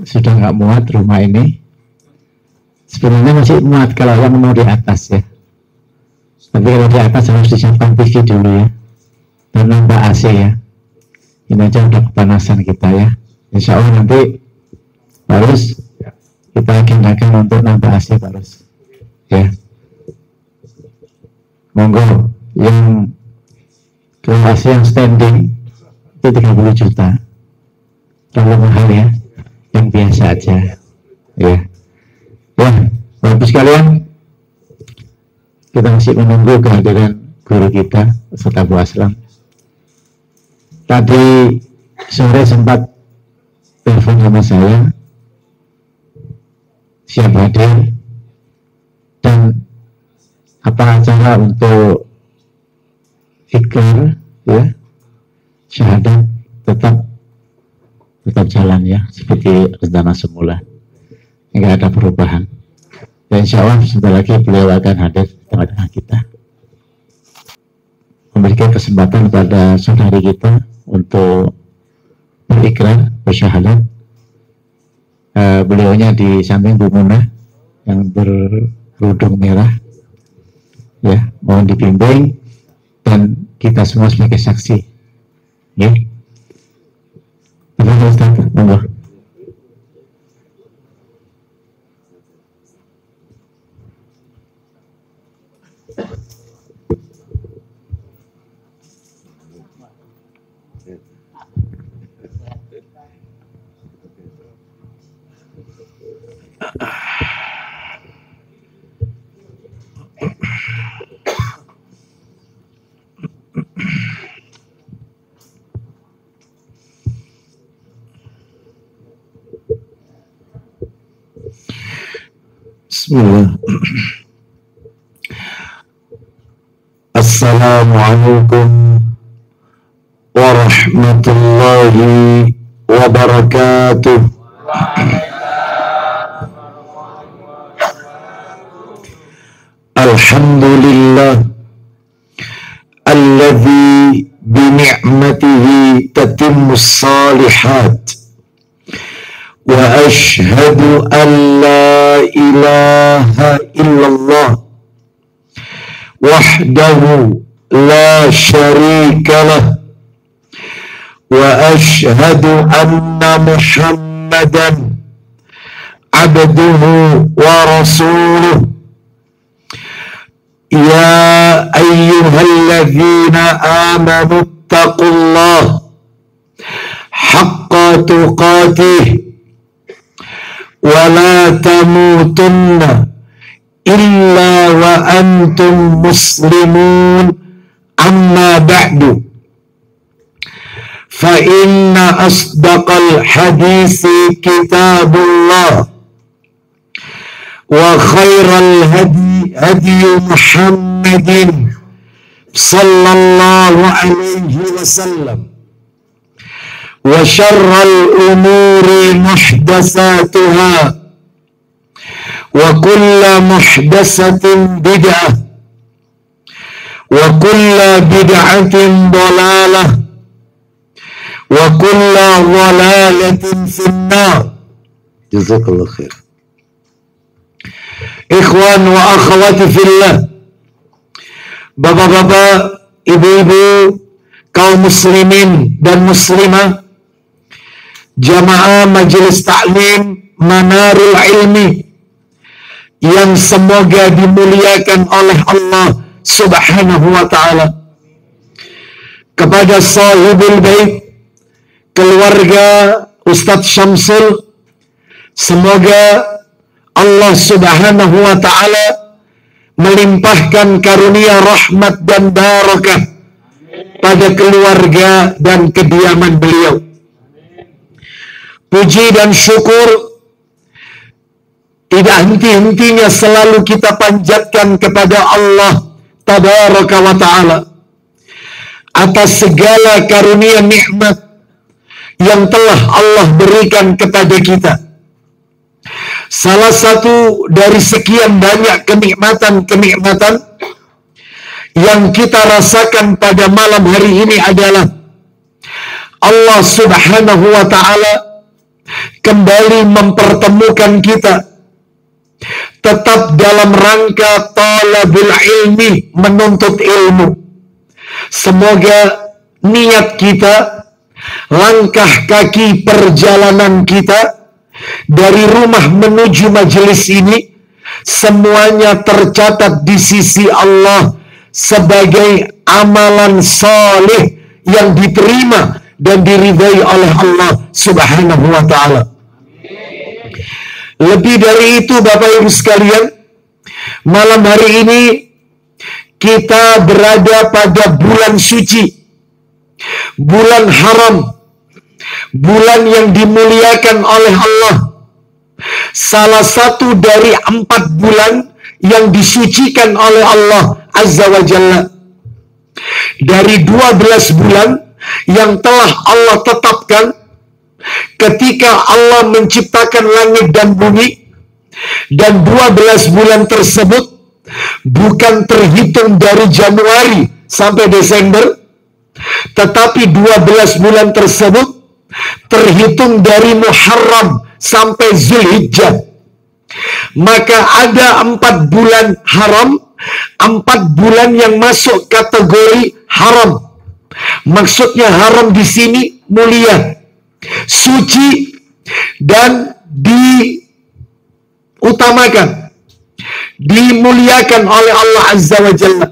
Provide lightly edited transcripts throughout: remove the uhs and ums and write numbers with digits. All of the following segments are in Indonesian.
sudah nggak muat rumah ini. Sebenarnya masih muat kalau yang mau di atas ya. Tapi kalau di atas harus disiapkan TV dulu ya. Dan nambah AC ya. Ini aja udah kepanasan kita ya. Insya Allah nanti harus kita agendakan untuk nambah AC harus ya. Monggo yang kelas yang standing itu 30 juta. Terlalu mahal ya. Yang biasa aja ya. Ya, Bapak sekalian, kita masih menunggu kehadiran guru kita, Ustaz Abu Aslam. Tadi sore sempat telepon sama saya, siap hadir, dan apa acara untuk ikrar, ya, syahadat tetap jalan ya, seperti rencana semula. Nggak ada perubahan. Dan insya Allah sebentar lagi beliau akan hadir di tengah-tengah kita, memberikan kesempatan pada saudari kita untuk berikrar, bersyahadat. Beliaunya di samping Bu Munah yang berkerudung merah, ya, mohon dibimbing dan kita semua sebagai saksi. Ya, Ustaz, monggo. Bismillah. Assalamualaikum warahmatullahi wabarakatuh. Alhamdulillah alladzi bi ni'matihi tatimmus salihat. Wa ashhadu an la ilaha illallah wahdahu la syarika lah wa ashhadu anna Muhammadan abduhu wa rasuluh. Ya ayyuhalladzina amanu ittaqullaha haqqa tuqatih wa la tamutunna illa wa antum muslimun. Amma ba'du, fa inna asdaqal hadisi kitabullah wa khairal hadi hadi Muhammadin sallallahu alaihi wasallam wa syarral umuri muhdasatuha wa kulla muhdasatin bid'ah wa kulla bid'atin dalalah wa kulla dhalalatin finnar. Jazakallah khair. Ikhwan wa akhwati fillah, bapak-bapak, ibu-ibu, kaum muslimin dan muslimah, jamaah majelis taklim Manarul Ilmi yang semoga dimuliakan oleh Allah Subhanahu wa ta'ala. Kepada sahibul bait, keluarga Ustadz Syamsul, semoga Allah Subhanahu wa ta'ala melimpahkan karunia rahmat dan barakah pada keluarga dan kediaman beliau. Puji dan syukur tidak henti-hentinya selalu kita panjatkan kepada Allah Tabaraka wa ta'ala atas segala karunia nikmat yang telah Allah berikan kepada kita. Salah satu dari sekian banyak kenikmatan-kenikmatan yang kita rasakan pada malam hari ini adalah Allah Subhanahu wa ta'ala kembali mempertemukan kita tetap dalam rangka talabul ilmi, menuntut ilmu. Semoga niat kita, langkah kaki perjalanan kita dari rumah menuju majelis ini semuanya tercatat di sisi Allah sebagai amalan saleh yang diterima dan diridhai oleh Allah Subhanahu wa ta'ala. Lebih dari itu, Bapak Ibu sekalian, malam hari ini kita berada pada bulan suci, bulan haram, bulan yang dimuliakan oleh Allah, salah satu dari 4 bulan yang disucikan oleh Allah Azza wa Jalla. Dari 12 bulan yang telah Allah tetapkan ketika Allah menciptakan langit dan bumi, dan 12 bulan tersebut bukan terhitung dari Januari sampai Desember, tetapi 12 bulan tersebut terhitung dari Muharram sampai Zulhijjah. Maka ada 4 bulan haram, 4 bulan yang masuk kategori haram. Maksudnya haram di sini mulia, suci, dan diutamakan, dimuliakan oleh Allah Azza wa Jalla.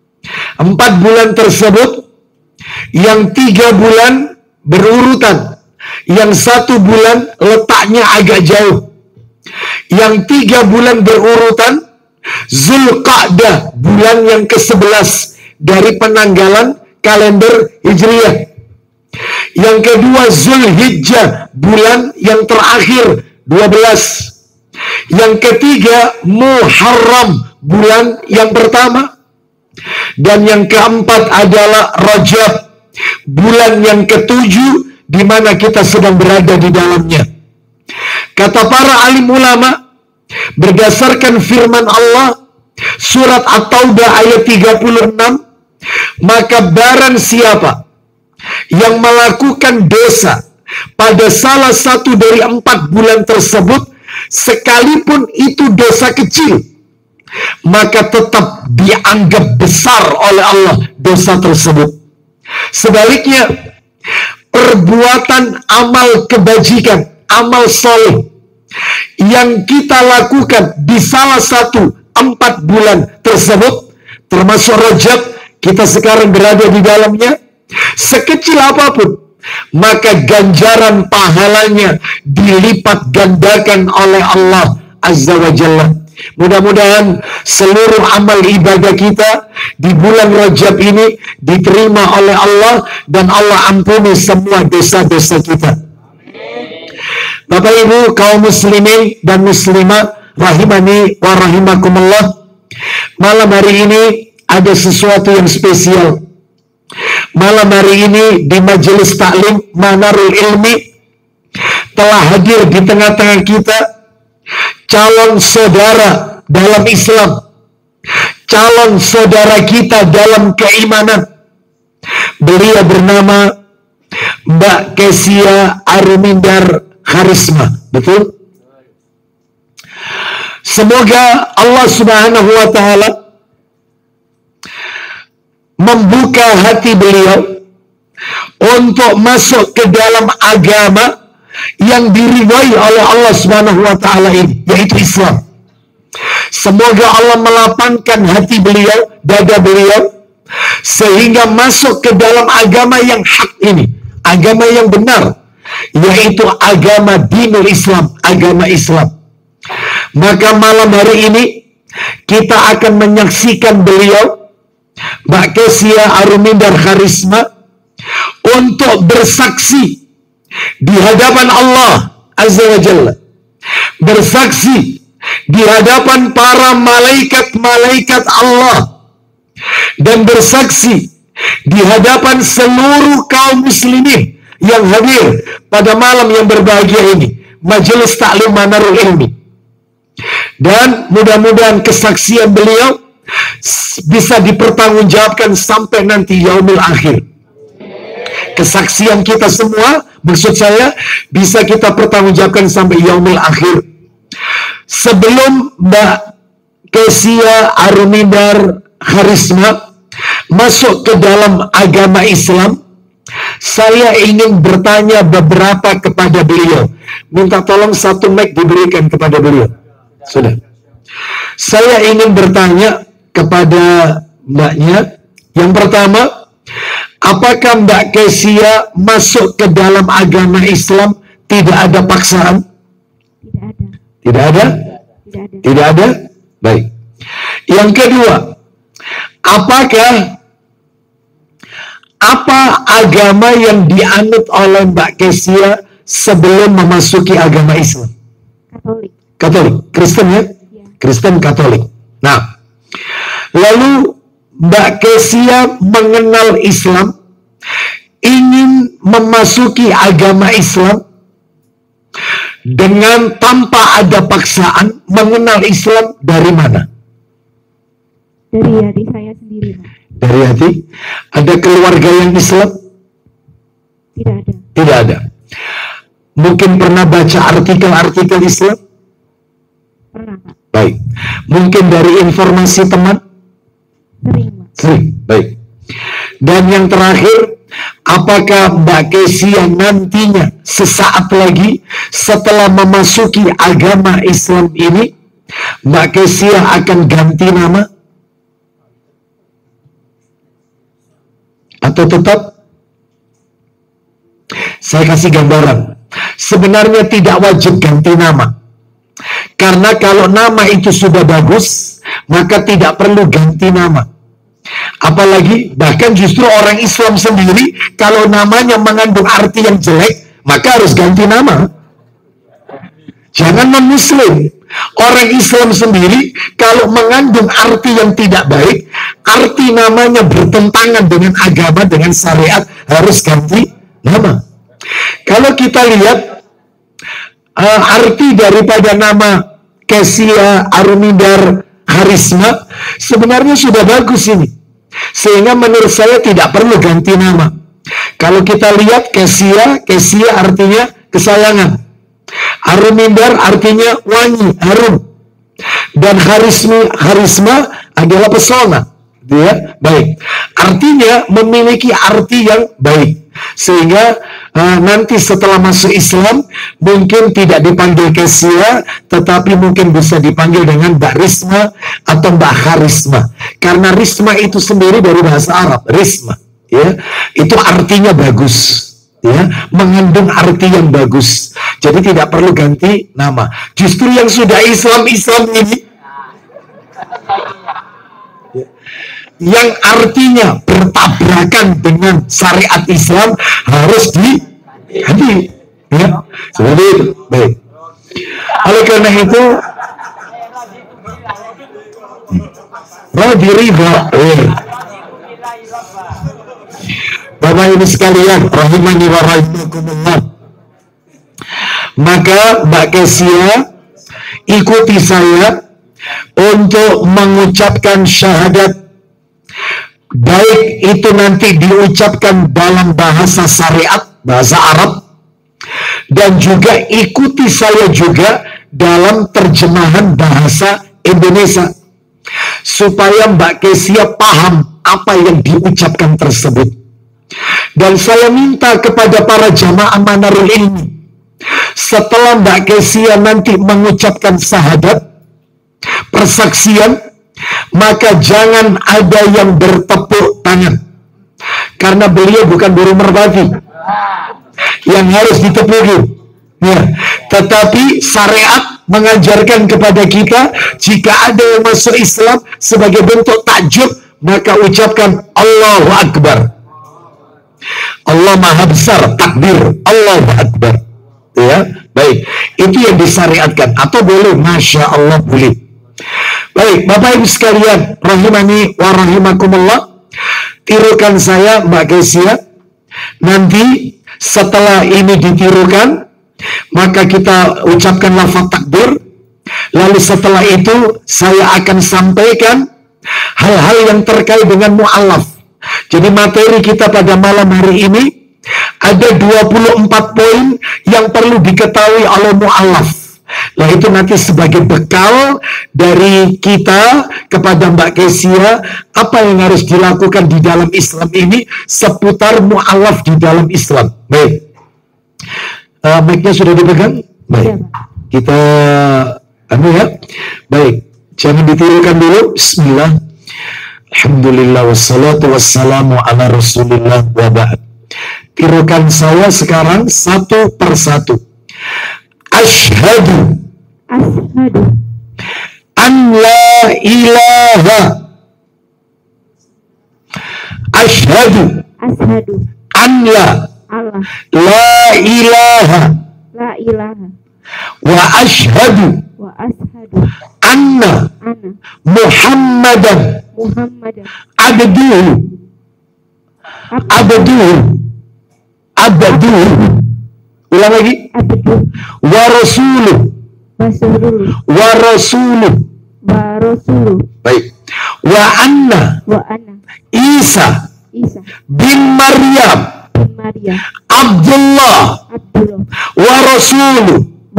4 bulan tersebut, yang 3 bulan berurutan, yang 1 bulan letaknya agak jauh. Yang 3 bulan berurutan, Zulqa'dah, bulan yang ke-11 dari penanggalan kalender Hijriah. Yang kedua Zulhijjah, bulan yang terakhir 12. Yang ketiga Muharram, bulan yang pertama. Dan yang keempat adalah Rajab, bulan yang ke-7 di mana kita sedang berada di dalamnya. Kata para alim ulama, berdasarkan firman Allah surat At-Taubah ayat 36, maka barang siapa yang melakukan dosa pada salah satu dari 4 bulan tersebut, sekalipun itu dosa kecil, maka tetap dianggap besar oleh Allah dosa tersebut. Sebaliknya, perbuatan amal kebajikan, amal soleh yang kita lakukan di salah satu 4 bulan tersebut, termasuk Rajab, kita sekarang berada di dalamnya, sekecil apapun, maka ganjaran pahalanya dilipat gandakan oleh Allah Azza wa Jalla. Mudah-mudahan seluruh amal ibadah kita di bulan Rajab ini diterima oleh Allah dan Allah ampuni semua dosa-dosa kita. Bapak Ibu kaum muslimin dan muslimat rahimani wa rahimakumullah, malam hari ini ada sesuatu yang spesial. Malam hari ini di majelis taklim Manarul Ilmi telah hadir di tengah-tengah kita calon saudara dalam Islam, calon saudara kita dalam keimanan. Beliau bernama Mbak Kesia Arumindar Kharisma. Betul? Semoga Allah Subhanahu wa ta'ala membuka hati beliau untuk masuk ke dalam agama yang diridhai oleh Allah Subhanahu wa ta'ala ini, yaitu Islam. Semoga Allah melapangkan hati beliau, dada beliau, sehingga masuk ke dalam agama yang hak ini, agama yang benar, yaitu agama dinul Islam, agama Islam. Maka malam hari ini kita akan menyaksikan beliau, Mbak Kesia Arumindar Kharisma, untuk bersaksi di hadapan Allah Azza wa Jalla, bersaksi di hadapan para malaikat-malaikat Allah, dan bersaksi di hadapan seluruh kaum muslimin yang hadir pada malam yang berbahagia ini, majelis taklim Manarul Ilmi. Dan mudah-mudahan kesaksian beliau bisa dipertanggungjawabkan sampai nanti yaumil akhir. Kesaksian kita semua Maksud saya, bisa kita pertanggungjawabkan sampai yaumil akhir. Sebelum Mbak Kesia Arumindar Harisma masuk ke dalam agama Islam, saya ingin bertanya beberapa kepada beliau. Minta tolong satu mic diberikan kepada beliau. Sudah. Saya ingin bertanya kepada mbaknya. Yang pertama, apakah Mbak Kesia masuk ke dalam agama Islam tidak ada paksaan? Tidak ada? Tidak ada? Baik. Yang kedua, apa agama yang dianut oleh Mbak Kesia sebelum memasuki agama Islam? Katolik. Kristen ya? Kristen Katolik. Nah, lalu Mbak Kesia mengenal Islam, ingin memasuki agama Islam dengan tanpa ada paksaan, mengenal Islam dari mana? Dari hati saya sendiri, Pak. Dari hati? Ada keluarga yang Islam? Tidak ada. Tidak ada. Mungkin pernah baca artikel-artikel Islam? Pernah, Pak. Baik. Mungkin dari informasi teman? Sering, Pak. Sering. Baik. Dan yang terakhir, apakah Mbak Kesia nantinya sesaat lagi setelah memasuki agama Islam ini, Mbak Kesia akan ganti nama? Atau tetap? Saya kasih gambaran. Sebenarnya tidak wajib ganti nama. Karena kalau nama itu sudah bagus, maka tidak perlu ganti nama. Apalagi, bahkan justru orang Islam sendiri, kalau namanya mengandung arti yang jelek, maka harus ganti nama. Jangan non-Muslim. Orang Islam sendiri, kalau mengandung arti yang tidak baik, arti namanya bertentangan dengan agama, dengan syariat, harus ganti nama. Kalau kita lihat, arti daripada nama Kesia Arumindar Harisma, sebenarnya sudah bagus ini. Sehingga menurut saya tidak perlu ganti nama. Kalau kita lihat Kesia artinya kesayangan. Arumindar artinya wangi, harum. Dan Harisma adalah pesona. Ya, baik. Artinya memiliki arti yang baik. Sehingga nanti setelah masuk Islam mungkin tidak dipanggil Kesia, tetapi mungkin bisa dipanggil dengan Mbak Risma atau Mbak Harisma. Karena Risma itu sendiri dari bahasa Arab, Risma. Ya, itu artinya bagus. Ya, mengandung arti yang bagus. Jadi tidak perlu ganti nama. Justru yang sudah Islam ini yang artinya bertabrakan dengan syariat Islam harus diganti. Ya, seperti itu. Baik. Oleh karena itu, Radiriba, Bapak Ibu sekalian, rahimani wa rahimakumullah. Maka Mbak Kesia ikuti saya untuk mengucapkan syahadat, baik itu nanti diucapkan dalam bahasa syariat, bahasa Arab, dan juga ikuti saya juga dalam terjemahan bahasa Indonesia, supaya Mbak Kesia paham apa yang diucapkan tersebut. Dan saya minta kepada para jamaah Manarul Ilmi, setelah Mbak Kesia nanti mengucapkan syahadat, persaksian, maka jangan ada yang bertepuk tangan, karena beliau bukan burung merpati yang harus ditepuki. Ya, tetapi syariat mengajarkan kepada kita, jika ada yang masuk Islam sebagai bentuk takjub, maka ucapkan Allahu Akbar. Allah Maha Besar, takbir, Allahu Akbar. Ya, baik. Itu yang disyariatkan. Atau boleh, Masya Allah boleh. Baik, Bapak Ibu sekalian, rahimani wa rahimakumullah. Tirukan saya, Mbak Kesia. Nanti setelah ini ditirukan, maka kita ucapkan lafaz takbir. Lalu setelah itu saya akan sampaikan hal-hal yang terkait dengan mu'alaf. Jadi materi kita pada malam hari ini Ada 24 poin yang perlu diketahui oleh mu'alaf. Nah, itu nanti sebagai bekal dari kita kepada Mbak Kesia, apa yang harus dilakukan di dalam Islam ini seputar mu'alaf di dalam Islam. Baik. Mic-nya sudah dipegang? Baik. Kita ya. Baik. Jangan ditirukan dulu. Bismillah. Alhamdulillah wassalatu wassalamu ala Rasulillah wa ba'd. Tirukan saya sekarang satu persatu. Asyhadu an la ilaha. Asyhadu an la ilaha wa asyhadu anna Muhammadan abduhu. Ulang lagi. Wa rasuluh. Baik. Wa anna Isa bin Maryam Abdullah wa rasuluh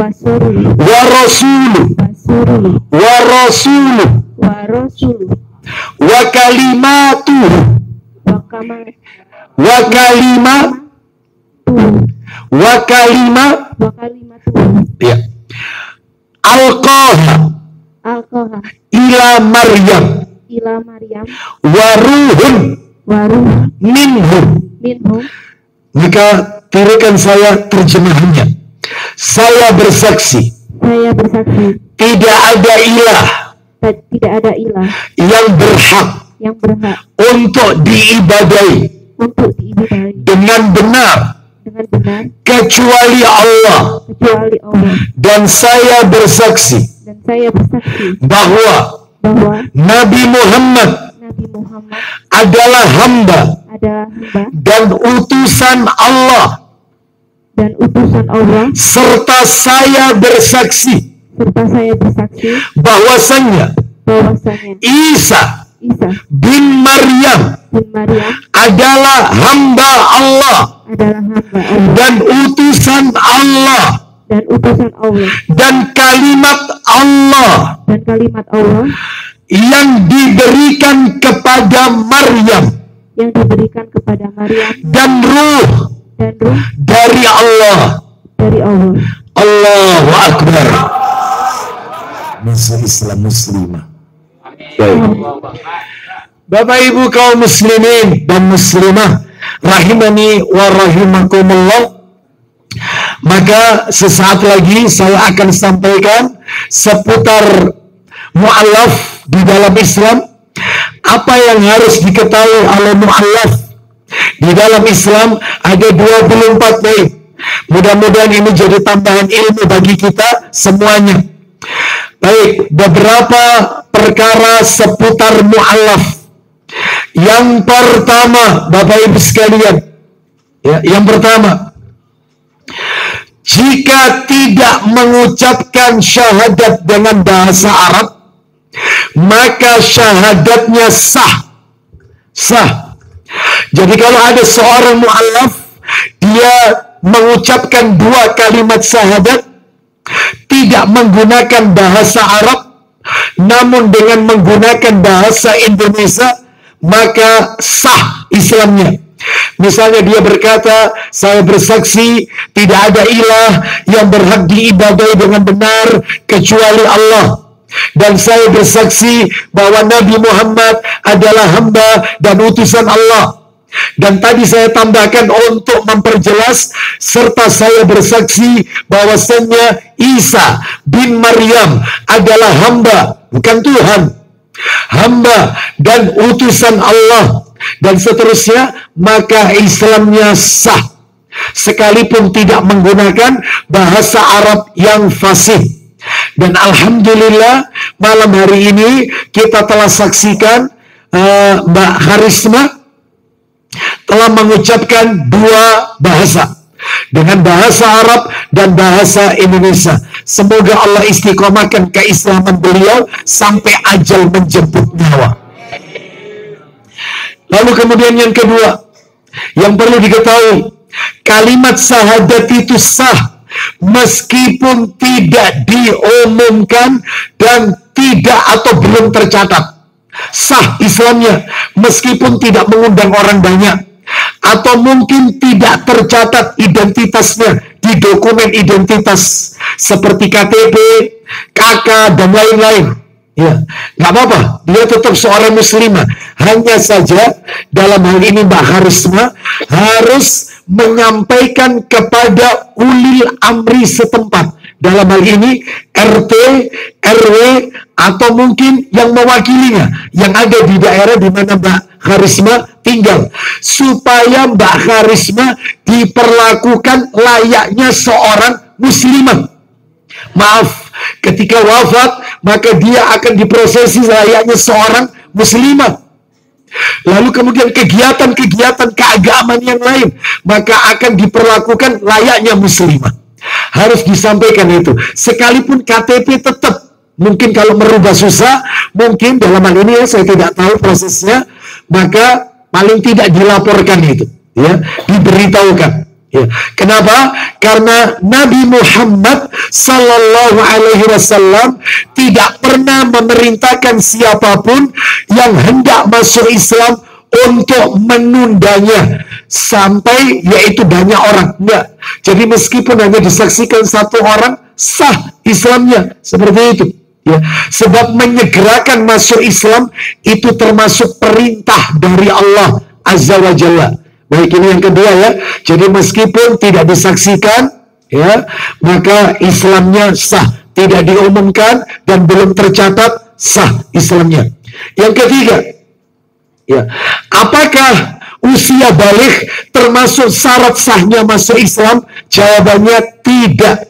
wa kalimatuhu ya alqaha ila Maryam wa ruhun minhum. Maka tirukan saya terjemahannya. Saya bersaksi tidak ada ilah yang berhak untuk diibadahi dengan benar kecuali Allah. Dan saya bersaksi bahwa Nabi Muhammad adalah hamba dan utusan Allah. Serta saya bersaksi bahwasanya Isa bin Maryam adalah hamba Allah dan utusan Allah dan kalimat Allah yang diberikan kepada Maryam dan ruh dari Allah. Allahu Akbar. Masa Islam muslimah. Bapak Ibu kaum muslimin dan muslimah rahimani wa rahimakumullah. Maka sesaat lagi saya akan sampaikan seputar mu'alaf di dalam Islam. Apa yang harus diketahui oleh mu'alaf di dalam Islam. Ada 24 poin. Mudah-mudahan ini jadi tambahan ilmu bagi kita semuanya. Baik, beberapa perkara seputar mu'alaf. Yang pertama, Bapak Ibu sekalian, ya, yang pertama, jika tidak mengucapkan syahadat dengan bahasa Arab, maka syahadatnya sah. Jadi kalau ada seorang mu'alaf, dia mengucapkan 2 kalimat syahadat, tidak menggunakan bahasa Arab, namun dengan menggunakan bahasa Indonesia, maka sah Islamnya. Misalnya dia berkata, saya bersaksi tidak ada ilah yang berhak diibadahi dengan benar kecuali Allah. Dan saya bersaksi bahwa Nabi Muhammad adalah hamba dan utusan Allah. Dan tadi saya tambahkan untuk memperjelas, serta saya bersaksi bahwasannya Isa bin Maryam adalah hamba, bukan Tuhan, hamba dan utusan Allah, dan seterusnya. Maka Islamnya sah sekalipun tidak menggunakan bahasa Arab yang fasih. Dan alhamdulillah malam hari ini kita telah saksikan Mbak Harisma telah mengucapkan 2 bahasa, dengan bahasa Arab dan bahasa Indonesia. Semoga Allah istiqomahkan keislaman beliau sampai ajal menjemput nyawa. Lalu kemudian yang kedua, yang perlu diketahui, kalimat syahadat itu sah meskipun tidak diumumkan dan tidak atau belum tercatat. Sah Islamnya meskipun tidak mengundang orang banyak, atau mungkin tidak tercatat identitasnya di dokumen identitas seperti KTP, KK, dan lain-lain. Ya, nggak apa-apa, dia tetap seorang muslimah. Hanya saja dalam hal ini Mbak Harisma harus menyampaikan kepada ulil amri setempat. Dalam hal ini RT, RW, atau mungkin yang mewakilinya yang ada di daerah di mana Mbak Harisma tinggal, supaya Mbak Harisma diperlakukan layaknya seorang muslimah. Maaf, ketika wafat maka dia akan diprosesi layaknya seorang muslimah. Lalu kemudian kegiatan-kegiatan keagamaan yang lain maka akan diperlakukan layaknya muslimah. Harus disampaikan itu. Sekalipun KTP tetap, mungkin kalau merubah susah, mungkin dalam hal ini ya saya tidak tahu prosesnya, maka paling tidak dilaporkan itu, ya, diberitahukan. Ya. Kenapa? Karena Nabi Muhammad Sallallahu Alaihi Wasallam tidak pernah memerintahkan siapapun yang hendak masuk Islam untuk menundanya sampai yaitu banyak orang. Enggak. Jadi meskipun hanya disaksikan satu orang, sah Islamnya seperti itu. Ya, sebab menyegerakan masuk Islam itu termasuk perintah dari Allah Azza wa Jalla. Baik, ini yang kedua ya. Jadi meskipun tidak disaksikan, ya, maka Islamnya sah. Tidak diumumkan dan belum tercatat, sah Islamnya. Yang ketiga, ya, apakah usia balik termasuk syarat sahnya masuk Islam? Jawabannya tidak.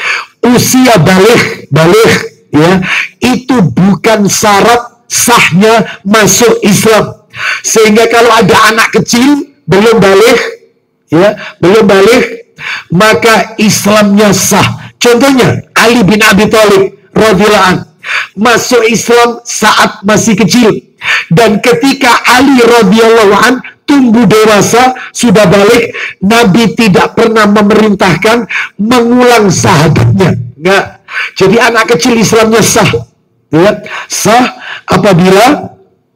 Usia balik, ya, itu bukan syarat sahnya masuk Islam. Sehingga kalau ada anak kecil belum balik, ya, belum balik, maka Islamnya sah. Contohnya Ali bin Abi Thalib radhiyallahu anhu masuk Islam saat masih kecil, dan ketika Ali radhiyallahu anhu tumbuh dewasa, sudah balik, Nabi tidak pernah memerintahkan mengulang syahadatnya. Enggak. Jadi anak kecil Islamnya sah, ya, sah apabila,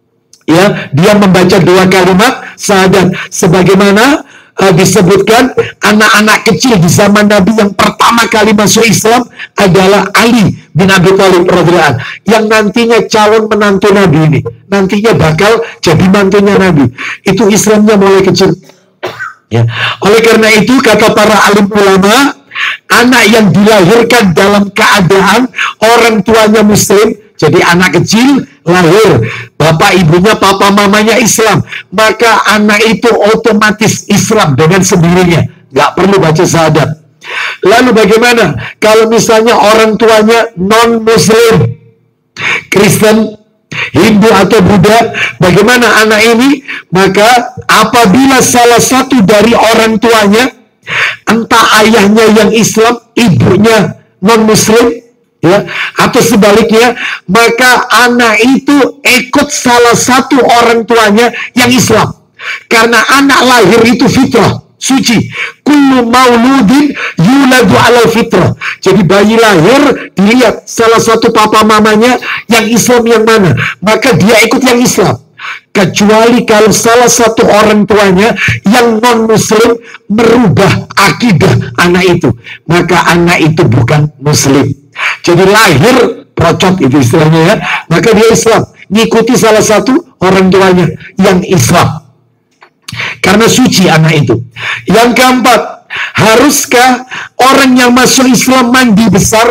ya, dia membaca 2 kalimat syahadat, sebagaimana disebutkan anak-anak kecil di zaman Nabi yang pertama kali masuk Islam adalah Ali bin Abi Thalib radhiyallahu anhu, yang nantinya calon menantu Nabi ini, nantinya bakal jadi mantunya Nabi. Itu Islamnya mulai kecil. Ya. Oleh karena itu kata para alim ulama, anak yang dilahirkan dalam keadaan orang tuanya Muslim, jadi anak kecil lahir, bapak ibunya, papa mamanya Islam, maka anak itu otomatis Islam dengan sendirinya, nggak perlu baca syahadat. Lalu bagaimana kalau misalnya orang tuanya non-Muslim, Kristen, Hindu atau Buddha? Bagaimana anak ini? Maka apabila salah satu dari orang tuanya, entah ayahnya yang Islam, ibunya non-Muslim, ya, atau sebaliknya, maka anak itu ikut salah satu orang tuanya yang Islam. Karena anak lahir itu fitrah, suci. Kullu mauludin yuladu ala fitrah. Jadi bayi lahir, dilihat salah satu papa mamanya yang Islam yang mana, maka dia ikut yang Islam. Kecuali kalau salah satu orang tuanya yang non-Muslim merubah akidah anak itu, maka anak itu bukan Muslim. Jadi lahir procot itu istilahnya, ya, maka dia Islam, ngikuti salah satu orang tuanya yang Islam, karena suci anak itu. Yang keempat, haruskah orang yang masuk Islam mandi besar?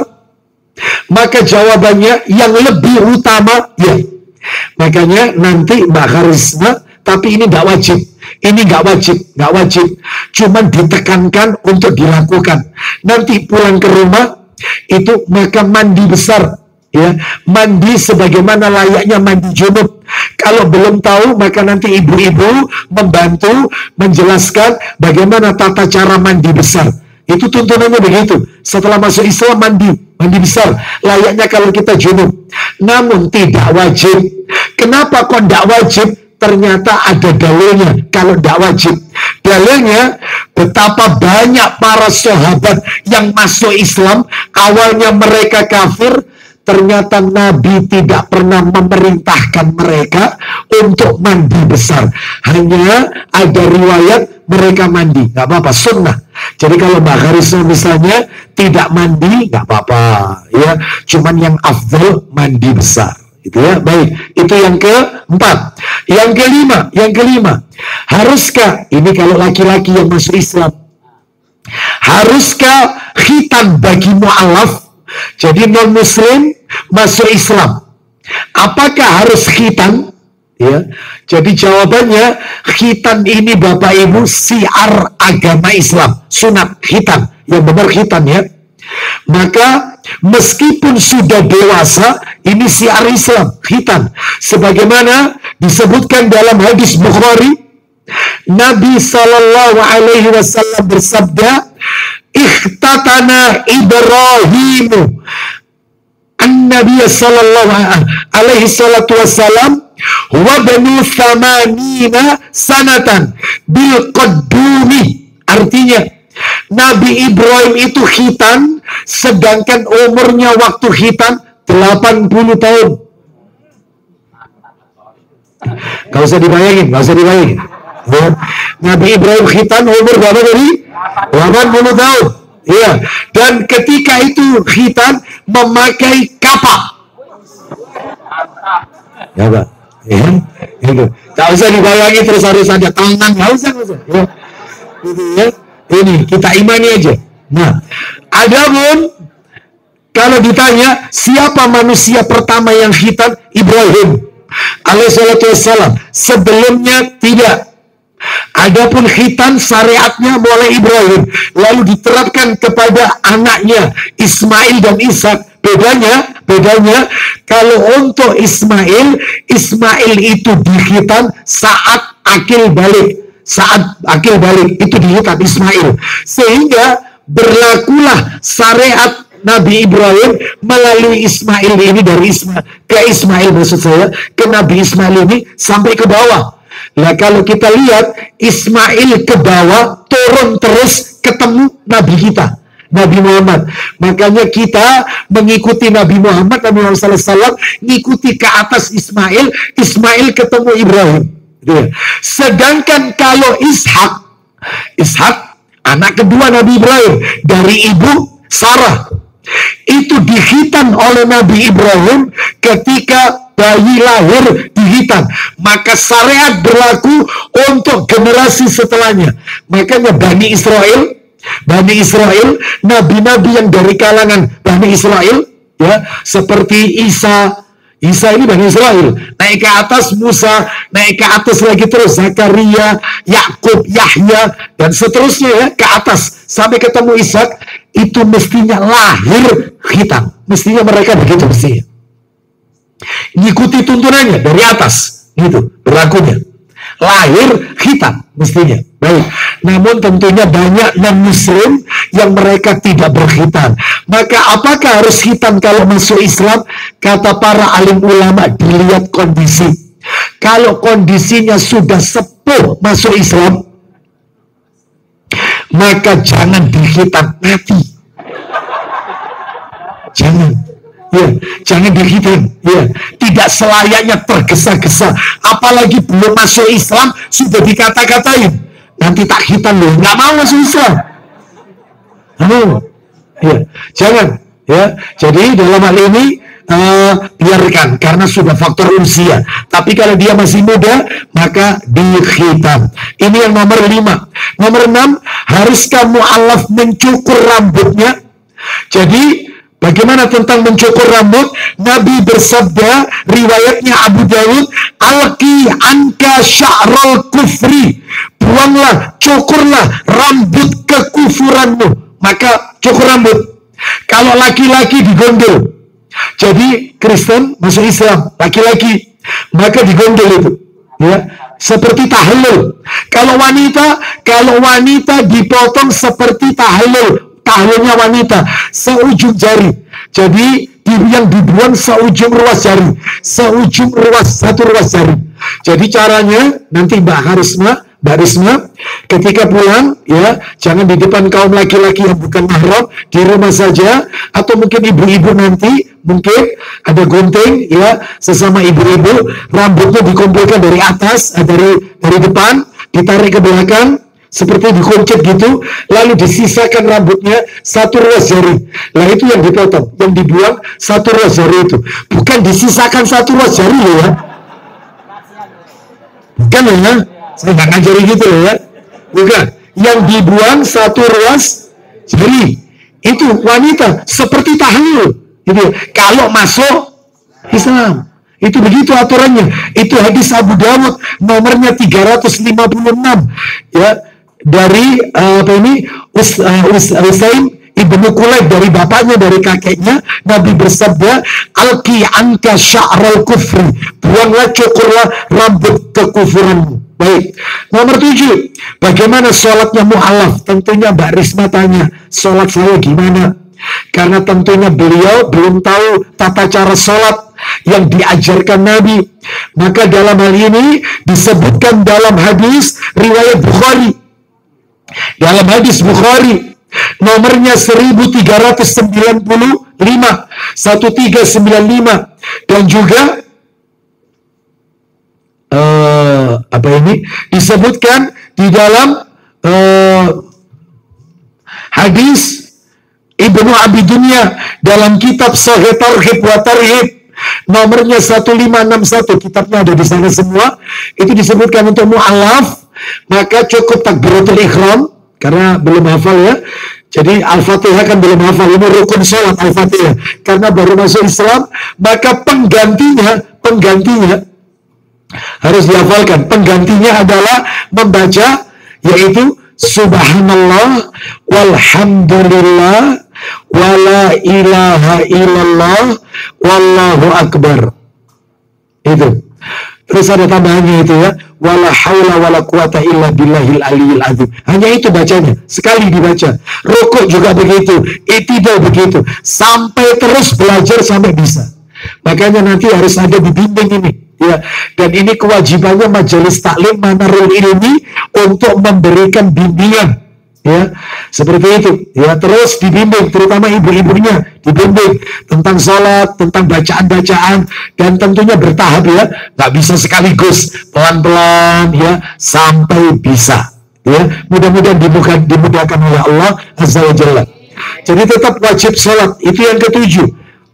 Maka jawabannya yang lebih utama, ya. Makanya nanti Mbak Harisma, tapi ini nggak wajib. Ini nggak wajib. Cuman ditekankan untuk dilakukan. Nanti pulang ke rumah, itu maka mandi besar, ya, mandi sebagaimana layaknya mandi junub. Kalau belum tahu, maka nanti ibu-ibu membantu menjelaskan bagaimana tata cara mandi besar. Itu tuntunannya begitu. Setelah masuk Islam mandi besar, layaknya kalau kita junub. Namun tidak wajib. Kenapa kok tidak wajib? ternyata ada dalilnya kalau tidak wajib. Dalilnya betapa banyak para sahabat yang masuk Islam, awalnya mereka kafir, ternyata Nabi tidak pernah memerintahkan mereka untuk mandi besar. Hanya ada riwayat mereka mandi, nggak apa-apa, sunnah. Jadi kalau Mbak Karisma misalnya tidak mandi, nggak apa-apa, ya. Cuman yang afdal mandi besar, gitu ya. Baik, itu yang keempat. Yang kelima, haruskah ini kalau laki-laki yang masuk Islam, haruskah khitan bagi mu'alaf? Jadi non-muslim masuk Islam, apakah harus khitan? Ya, jadi jawabannya khitan ini Bapak Ibu syiar agama Islam, sunat khitan, yang benar khitan ya. Maka meskipun sudah dewasa, ini syiar Islam, khitan. Sebagaimana disebutkan dalam hadis Bukhari, Nabi Sallallahu Alaihi Wasallam bersabda, ikhtatana Ibrahimu, an-Nabi Sallallahu Alaihi Wasallam wa banu thamanina sanatan bil qaddumi. Artinya Nabi Ibrahim itu khitan, sedangkan umurnya waktu khitan 80 tahun. Gak usah dibayangin. Nabi Ibrahim khitan umur berapa tadi? 80 tahun. Iya. Dan ketika itu khitan memakai kapak. Ya Pak. Ya, itu. Gak usah dibayangin terus harus ada tangan, gak usah. Ya. Gitu ya. Ini kita imani aja. Nah, adapun kalau ditanya siapa manusia pertama yang khitan, Ibrahim alaihissalam. Sebelumnya tidak. Adapun khitan syariatnya mulai Ibrahim, lalu diterapkan kepada anaknya Ismail dan Ishak. Bedanya kalau untuk Ismail itu dikhitan saat akil balik. Itu dikhitan Ismail. Sehingga berlakulah syariat Nabi Ibrahim melalui Ismail ini, dari Ismail maksud saya, ke Nabi Ismail ini sampai ke bawah. Nah kalau kita lihat Ismail ke bawah, turun terus ketemu Nabi kita, Nabi Muhammad. Makanya kita mengikuti Nabi Muhammad SAW, ngikuti ke atas Ismail ketemu Ibrahim. Sedangkan kalau Ishak anak kedua Nabi Ibrahim dari ibu Sarah, itu dikhitan oleh Nabi Ibrahim ketika bayi lahir dikhitan. Maka syariat berlaku untuk generasi setelahnya. Makanya Bani Israel, nabi-nabi yang dari kalangan Bani Israel, ya, seperti Isa ini Bani Israel, naik ke atas Musa, naik ke atas lagi terus Zakaria, Yakub, Yahya, dan seterusnya ya, ke atas sampai ketemu Ishak. Itu mestinya lahir khitan, mestinya mereka begitu mestinya. Ngikuti tuntunannya dari atas, gitu berlakunya. Lahir khitan mestinya. Baik. Namun tentunya banyak non-muslim yang mereka tidak berkhitan. Maka apakah harus khitan kalau masuk Islam? Kata para alim ulama, dilihat kondisi. Kalau kondisinya sudah sepuh masuk Islam, maka jangan dikhitan, mati. Jangan dikhitan. Ya, tidak selayaknya tergesa-gesa. Apalagi belum masuk Islam sudah dikata-katain, nanti tak khitan loh, nggak mau masuk Islam. Jangan. Ya, jadi dalam hal ini biarkan, karena sudah faktor usia. Tapi kalau dia masih muda, maka dikhitan. Ini yang nomor 5. Nomor 6, haruskah mu'alaf mencukur rambutnya? Jadi bagaimana tentang mencukur rambut? Nabi bersabda, riwayatnya Abu Dawud, alqi anka sya'ral kufri, buanglah, cukurlah rambut kekufuranmu. Maka cukur rambut. Kalau laki-laki digondol, jadi Kristen masuk Islam, laki-laki, maka digondol itu, ya, seperti tahlil. Kalau wanita dipotong seperti tahlilnya wanita, seujung jari. Jadi yang dibuang seujung ruas jari, satu ruas jari. Jadi caranya nanti Mbak Risma ketika pulang ya, jangan di depan kaum laki-laki yang bukan mahram, di rumah saja, atau mungkin ibu-ibu nanti mungkin ada gunting ya, sesama ibu-ibu, rambutnya dikumpulkan dari atas, dari depan, ditarik ke belakang seperti dikuncit gitu, lalu disisakan rambutnya satu ruas jari. Lah itu yang dipotong, yang dibuang satu ruas jari itu, bukan disisakan satu ruas jari loh ya, bukan ya, saya nggak ngajari gitu loh ya, bukan, yang dibuang satu ruas jari itu wanita seperti tahlil gitu. Kalau masuk Islam itu begitu aturannya. Itu hadis Abu Dawud nomornya 356 ya, dari Usaim ibnu Kulayb, dari bapaknya, dari kakeknya. Nabi bersabda, alqi anka sya'ral kufri, buanglah, cukurlah rambut kekufuranmu. Baik, nomor 7, bagaimana sholatnya mu'alaf? Tentunya Mbak Risma tanya, sholat saya gimana? Karena tentunya beliau belum tahu tata cara sholat yang diajarkan Nabi. Maka dalam hal ini disebutkan dalam hadis riwayat Bukhari, dalam hadis Bukhari nomornya 1395 1395, dan juga disebutkan di dalam hadis Ibnu Abi Dunya dalam kitab Sahih Targhib wa Tarhib nomornya 1561, kitabnya ada di sana semua. Itu disebutkan untuk mu'alaf maka cukup takbiratul ihram, karena belum hafal ya. Jadi Al-Fatihah kan belum hafal, ini rukun sholat Al-Fatihah karena baru masuk Islam. Maka penggantinya harus dihafalkan. Penggantinya adalah membaca, yaitu Subhanallah walhamdulillah wala ilaha illallah wallahu akbar. Itu. Terus ada tambahannya itu ya, wala haula wala quwata illa billahil aliyil azim. Hanya itu bacanya, sekali dibaca. Rukuk juga begitu, i'tidal begitu, sampai terus belajar sampai bisa. Makanya nanti harus ada dibimbing ini ya, dan ini kewajibannya majelis taklim Manarul Ilmi untuk memberikan bimbingan ya, seperti itu ya. Terus dibimbing, terutama ibu-ibunya dibimbing tentang sholat, tentang bacaan-bacaan, dan tentunya bertahap ya, nggak bisa sekaligus, pelan-pelan ya sampai bisa ya. Mudah-mudahan dimudahkan oleh Allah Azza wa Jalla. Jadi tetap wajib sholat, itu yang ketujuh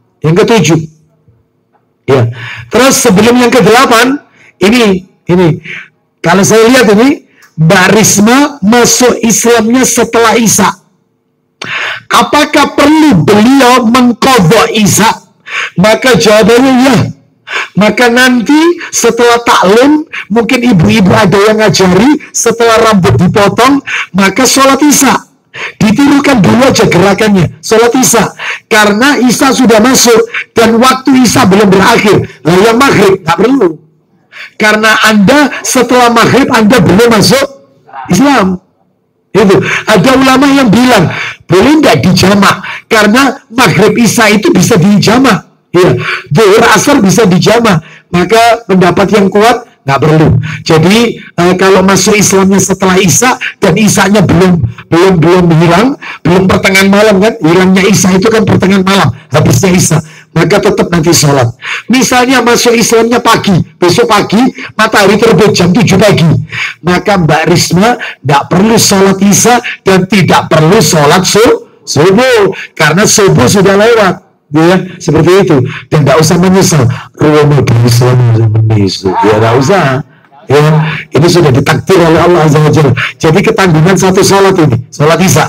ya. Terus sebelum yang ke-8 ini kalau saya lihat ini Mbak Risma masuk Islamnya setelah Isya. Apakah perlu beliau mengqadha Isya? Maka jawabannya ya. Maka nanti setelah taklim, mungkin ibu-ibu ada yang ngajari, setelah rambut dipotong maka sholat Isya. Ditirukan dulu aja gerakannya, sholat Isya, karena Isya sudah masuk dan waktu Isya belum berakhir. Lah yang maghrib nggak perlu, karena Anda setelah maghrib Anda belum masuk Islam. Itu ada ulama yang bilang boleh nggak dijamak, karena maghrib Isya itu bisa dijamak ya, zuhur asar bisa dijamak. Maka pendapat yang kuat nggak perlu. Jadi kalau masuk Islamnya setelah Isya dan Isyanya belum hilang, belum pertengahan malam kan, hilangnya Isya itu kan pertengahan malam, habisnya Isya, maka tetap nanti sholat. Misalnya masuk Islamnya pagi, besok pagi matahari terbit jam 7 pagi, maka Mbak Risma nggak perlu sholat Isya dan tidak perlu sholat subuh, karena subuh sudah lewat ya, seperti itu. Dan tidak usah menyesal Ramadan Islam menyesal ya, tidak usah ya, ini sudah ditakdir oleh Allah Azza wa Jalla. Jadi ketanggungan satu sholat ini, sholat Isya.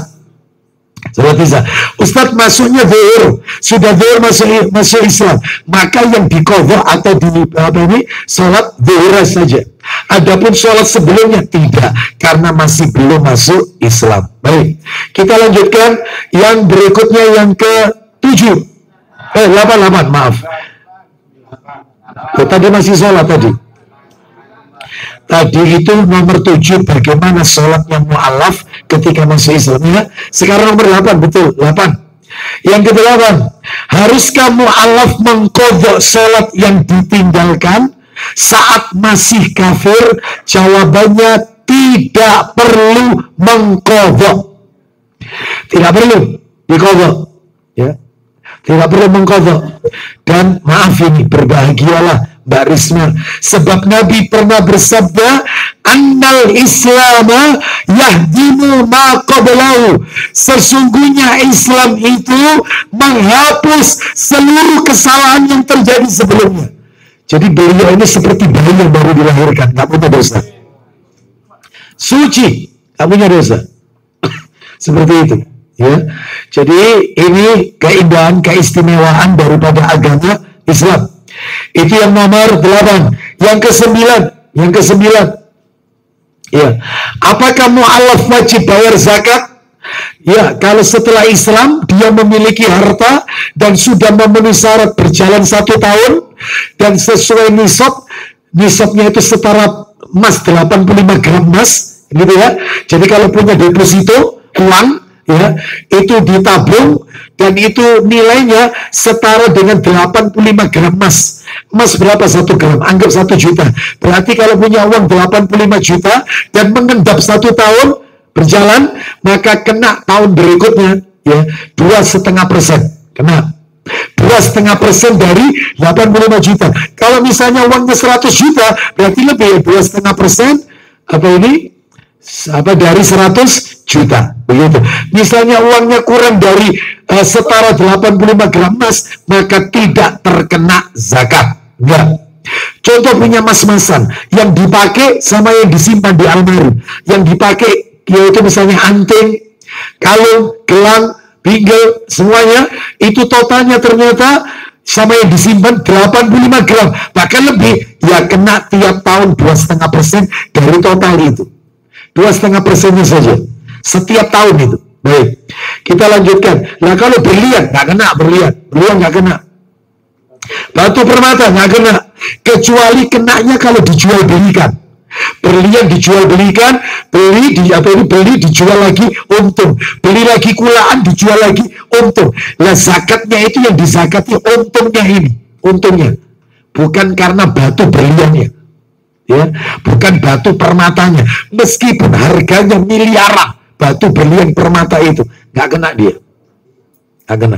Ustadz masuknya zuhur, sudah zuhur masuk Islam, maka yang diqadha atau sholat zuhur saja. Adapun sholat sebelumnya tidak, karena masih belum masuk Islam. Baik, kita lanjutkan yang berikutnya, yang ke-7. 8, maaf. Tadi masih sholat tadi. Tadi itu nomor 7, bagaimana sholatnya mu'alaf ketika masuk Islam ya. Sekarang nomor 8, betul, 8. Yang ke-8, haruskah mu'alaf mengqadha sholat yang ditinggalkan Saat masih kafir, jawabannya tidak perlu mengqadha. Tidak perlu diqadha, ya. Tidak perlu mengqadha. Dan maaf ini, berbahagialah Mbak Risma, sebab Nabi pernah bersabda, annal islama yahdimu ma qablahu. Sesungguhnya Islam itu menghapus seluruh kesalahan yang terjadi sebelumnya. Jadi beliau ini seperti bayi yang baru dilahirkan, nggak punya dosa, suci, nggak punya dosa. Seperti itu, ya. Jadi ini keindahan, keistimewaan daripada agama Islam. Itu yang nomor 8. Yang ke-9, ya. Apakah mu'alaf wajib bayar zakat? Ya, kalau setelah Islam dia memiliki harta dan sudah memenuhi syarat berjalan 1 tahun dan sesuai nisabnya itu setara emas 85 gram emas, gitu ya. Jadi kalau punya deposito uang, ya, itu ditabung dan itu nilainya setara dengan 85 gram emas. Emas berapa 1 gram? Anggap 1 juta. Berarti kalau punya uang 85 juta dan mengendap 1 tahun berjalan, maka kena tahun berikutnya, ya, 2,5%. Kena 2,5% dari 85 juta. Kalau misalnya uangnya 100 juta, berarti lebih, ya, 2,5% dari 100 juta, begitu. Misalnya uangnya kurang dari setara 85 gram emas, maka tidak terkena zakat. Enggak. Contoh punya mas-masan yang dipakai sama yang disimpan di almari, yang dipakai yaitu misalnya anting, kalung, gelang, pinggul, semuanya itu totalnya ternyata sama yang disimpan 85 gram, bahkan lebih, ya kena tiap tahun 2,5% dari total itu. 2,5%-nya saja setiap tahun itu. Baik, kita lanjutkan. Nah kalau berlian nggak kena, berlian nggak kena, batu permata nggak kena, kecuali kenanya kalau dijual belikan. Berlian dijual belikan, beli dijual lagi untung, beli lagi kulaan dijual lagi untung. Nah zakatnya itu yang dizakati untungnya, bukan karena batu berliannya, ya, bukan batu permatanya. Meskipun harganya miliaran, batu berlian permata itu nggak kena dia, nggak kena.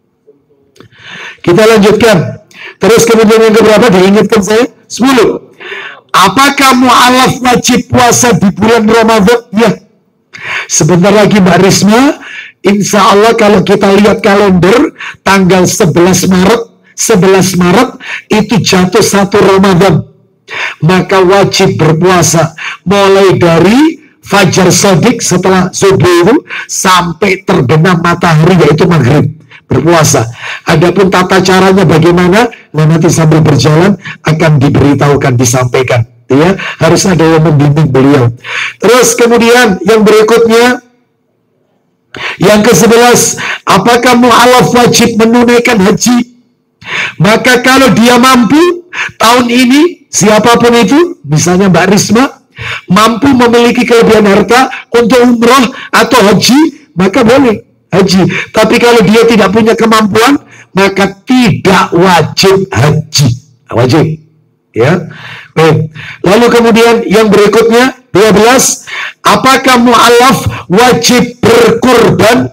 Kita lanjutkan. Terus kemudian yang keberapa diingatkan saya? 10. Apakah mu'alaf wajib puasa di bulan Ramadan? Ya. Sebentar lagi Mbak Risma, insya Allah kalau kita lihat kalender, tanggal 11 Maret itu jatuh 1 Ramadan. Maka wajib berpuasa mulai dari fajar shadiq setelah subuh itu sampai terbenam matahari yaitu maghrib, berpuasa. Adapun tata caranya bagaimana, nanti sambil berjalan akan diberitahukan, disampaikan, ya. Harus ada yang membimbing beliau. Terus kemudian yang berikutnya, yang ke-11, apakah mu'alaf wajib menunaikan haji? Maka kalau dia mampu tahun ini, siapapun itu, misalnya Mbak Risma mampu memiliki kelebihan harta untuk umroh atau haji, maka boleh haji. Tapi kalau dia tidak punya kemampuan, maka tidak wajib haji. Wajib, ya. Baik. Lalu kemudian yang berikutnya 12, apakah mu'alaf wajib berkurban?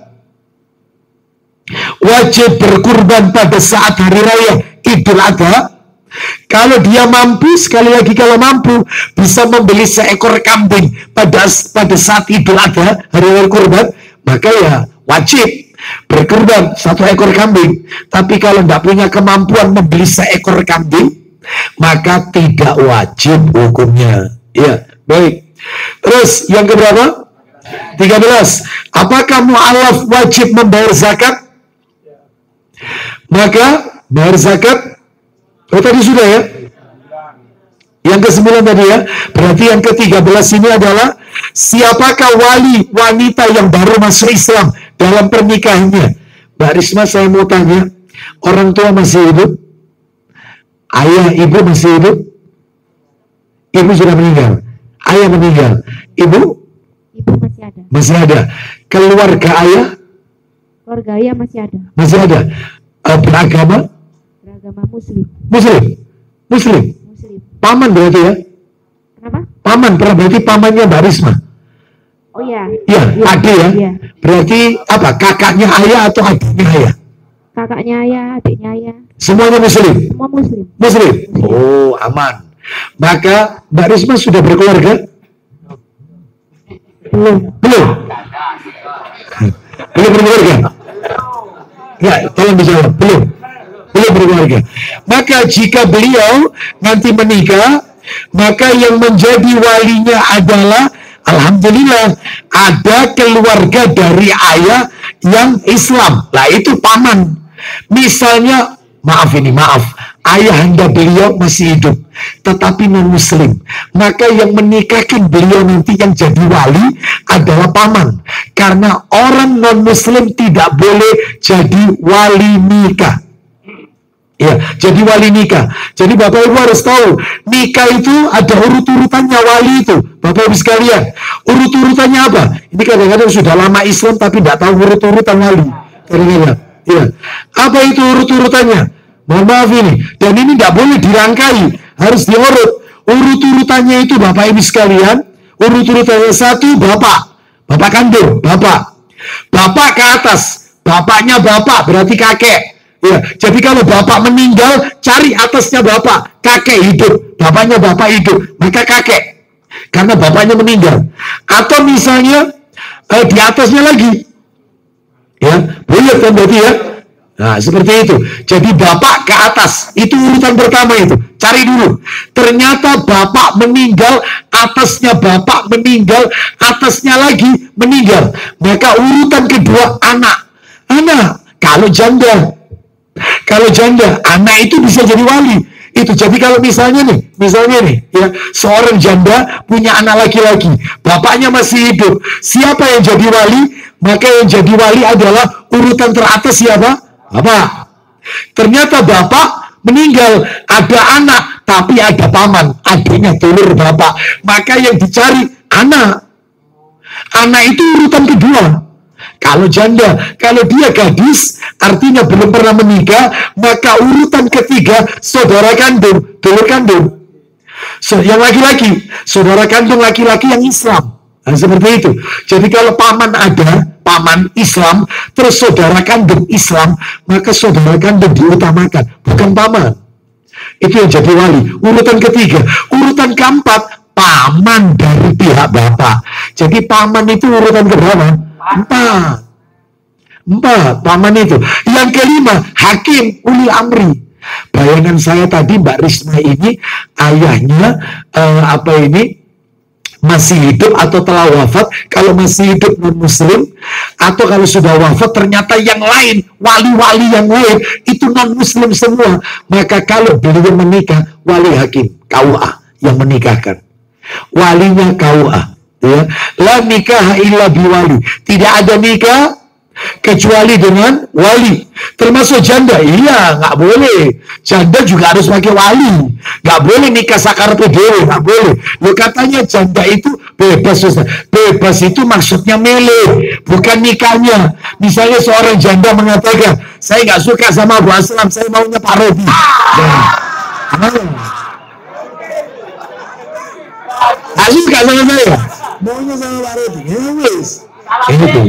Wajib berkurban pada saat hari raya Idul Adha. Kalau dia mampu, sekali lagi kalau mampu, bisa membeli seekor kambing pada saat Idul Adha, hari raya kurban, maka ya wajib berkurban 1 ekor kambing. Tapi kalau tidak punya kemampuan membeli seekor kambing, maka tidak wajib hukumnya. Ya, baik. Terus yang keberapa? 13. Apakah mu'alaf wajib membayar zakat? Maka bayar zakat, oh tadi sudah ya. Yang ke-9 tadi ya. Berarti yang ke-13 ini adalah siapakah wali wanita yang baru masuk Islam dalam pernikahannya. Mbak Risma, saya mau tanya, orang tua masih hidup? Ayah, ibu masih hidup? Ibu sudah meninggal. Ayah meninggal. Ibu? Ibu masih ada. Masih ada. Keluarga ayah? Keluarga ayah masih ada. Masih ada. Beragama? Beragama Muslim. Muslim. Muslim. Paman berarti ya? Kenapa? Paman, berarti pamannya Mbak Risma. Oh iya. Iya, adik ya. Iya. Berarti apa? Kakaknya ayah atau adiknya ayah? Kakaknya ayah, adiknya ayah. Semuanya muslim? Semua muslim. Muslim? Oh, aman. Maka Mbak Risma sudah berkeluarga? Belum. Belum? Belum berkeluarga? Ya, tolong dijawab. Belum? Belum berkeluarga. Maka jika beliau nanti menikah, maka yang menjadi walinya adalah, alhamdulillah, ada keluarga dari ayah yang Islam. Lah itu paman. Misalnya, maaf, ayahanda beliau masih hidup, tetapi non-muslim. Maka yang menikahkan beliau nanti yang jadi wali adalah paman. Karena orang non-muslim tidak boleh jadi wali nikah. Ya, jadi wali nikah. Jadi Bapak Ibu harus tahu, nikah itu ada urut-urutannya wali itu. Bapak Ibu sekalian, urut-urutannya apa? Ini kadang-kadang sudah lama Islam tapi tidak tahu urut-urutan wali. Kadang-kadang. Ya. Apa itu urut-urutannya? Mohon maaf ini. Dan ini tidak boleh dirangkai, harus diurut. Urut-urutannya itu Bapak Ibu sekalian, urut-urutannya satu, bapak kandung, bapak ke atas, bapaknya bapak berarti kakek. Ya, jadi kalau bapak meninggal, cari atasnya bapak, kakek hidup, bapaknya bapak hidup, maka kakek, karena bapaknya meninggal. Atau misalnya di atasnya lagi, ya, boleh kan berarti ya? Nah, seperti itu. Jadi bapak ke atas, itu urutan pertama itu. Cari dulu. Ternyata bapak meninggal, atasnya bapak meninggal, atasnya lagi meninggal. Maka urutan kedua anak. Kalau janda, anak itu bisa jadi wali. Itu jadi kalau misalnya nih, ya, seorang janda punya anak laki-laki, bapaknya masih hidup. Siapa yang jadi wali? Maka yang jadi wali adalah urutan teratas siapa? Bapak. Ternyata bapak meninggal, ada anak, tapi ada paman, adiknya dulur bapak. Maka yang dicari anak. Anak itu urutan kedua. Kalau janda, kalau dia gadis, artinya belum pernah menikah, maka urutan ketiga saudara kandung, dulur kandung. Yang laki-laki, saudara kandung laki-laki yang Islam. Nah, seperti itu. Jadi kalau paman ada, paman Islam, terus saudara kandung Islam, maka saudara kandung diutamakan, bukan paman. Itu yang jadi wali. Urutan ketiga. Urutan keempat, paman dari pihak bapak. Jadi paman itu urutan keberapa? Empat, paman itu. Yang kelima, hakim uli amri. Bayangan saya tadi Mbak Risma ini ayahnya masih hidup atau telah wafat. Kalau masih hidup non muslim, atau kalau sudah wafat ternyata yang lain, wali-wali yang lain itu non muslim semua. Maka kalau beliau menikah, wali hakim KUA yang menikahkan, walinya KUA. Ya. La nikah illa biwali. Tidak ada nikah kecuali dengan wali. Termasuk janda. Iya, nggak boleh. Janda juga harus pakai wali. Nggak boleh nikah sakar PDW, nggak boleh. Lo katanya janda itu bebas, Ustaz. Bebas itu maksudnya milih, bukan nikahnya. Misalnya seorang janda mengatakan, saya nggak suka sama Abu Aslam, saya maunya Pak Rodi. Nggak suka sama saya, maunya sama Pak Rodi. Ya wis. Ini tuh.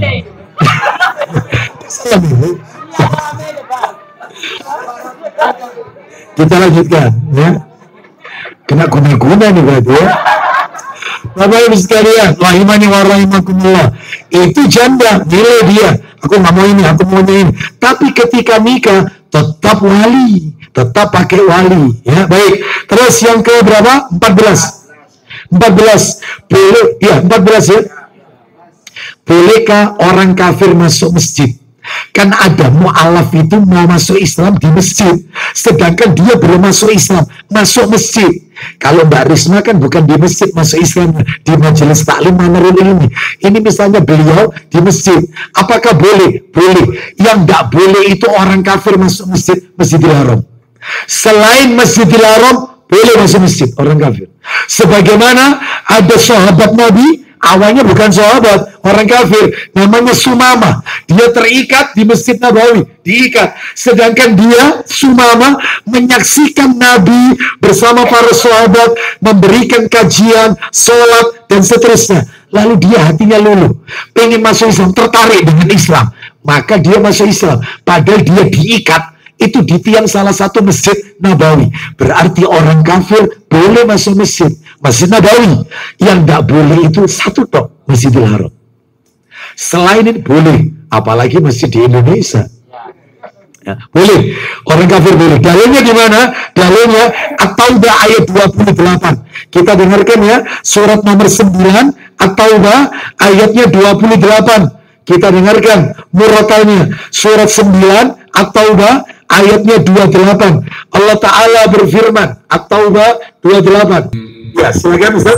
Kita lanjutkan ya. Kena guna-guna nih berarti ya. Bapak Ibu sekalian, rahimani wa rahimakumullah. Itu janda, nilai dia. Aku nggak mau ini, aku maunya ini. Tapi ketika nikah tetap wali, tetap pakai wali. Ya baik. Terus yang ke berapa? 14. Boleh, ya 14 ya. Bolehkah orang kafir masuk masjid? Kan ada mu'alaf itu mau masuk Islam di masjid, sedangkan dia belum masuk Islam, masuk masjid. Kalau Mbak Risma kan bukan di masjid masuk Islam, di majelis taklim manarul ilmi. Ini misalnya beliau di masjid, apakah boleh? Boleh. Yang tidak boleh itu orang kafir masuk masjid, Masjidil Haram. Selain Masjidil Haram, boleh masuk masjid orang kafir. Sebagaimana ada sahabat Nabi, awalnya bukan sahabat, orang kafir, namanya Sumamah. dia terikat di Masjid Nabawi, diikat. Sedangkan dia, Sumamah, menyaksikan Nabi bersama para sahabat, memberikan kajian, sholat, dan seterusnya. Lalu dia hatinya luluh, pengen masuk Islam, tertarik dengan Islam. Maka dia masuk Islam, padahal dia diikat itu di tiang salah satu Masjid Nabawi. Berarti orang kafir boleh masuk Masjid Nabawi. Yang tidak boleh itu satu tok, Masjidil Haram. Selain itu boleh, apalagi masjid di Indonesia. Ya, boleh, orang kafir boleh. Dalilnya di mana? Dalilnya At-Taubah ayat 28. Kita dengarkan ya, surat nomor 9 At-Taubah ayatnya 28. Kita dengarkan murotalnya, surat 9 At-Taubah ayatnya 28. Allah Ta'ala berfirman, At-Taubah 28. Ya, silakan Ustaz.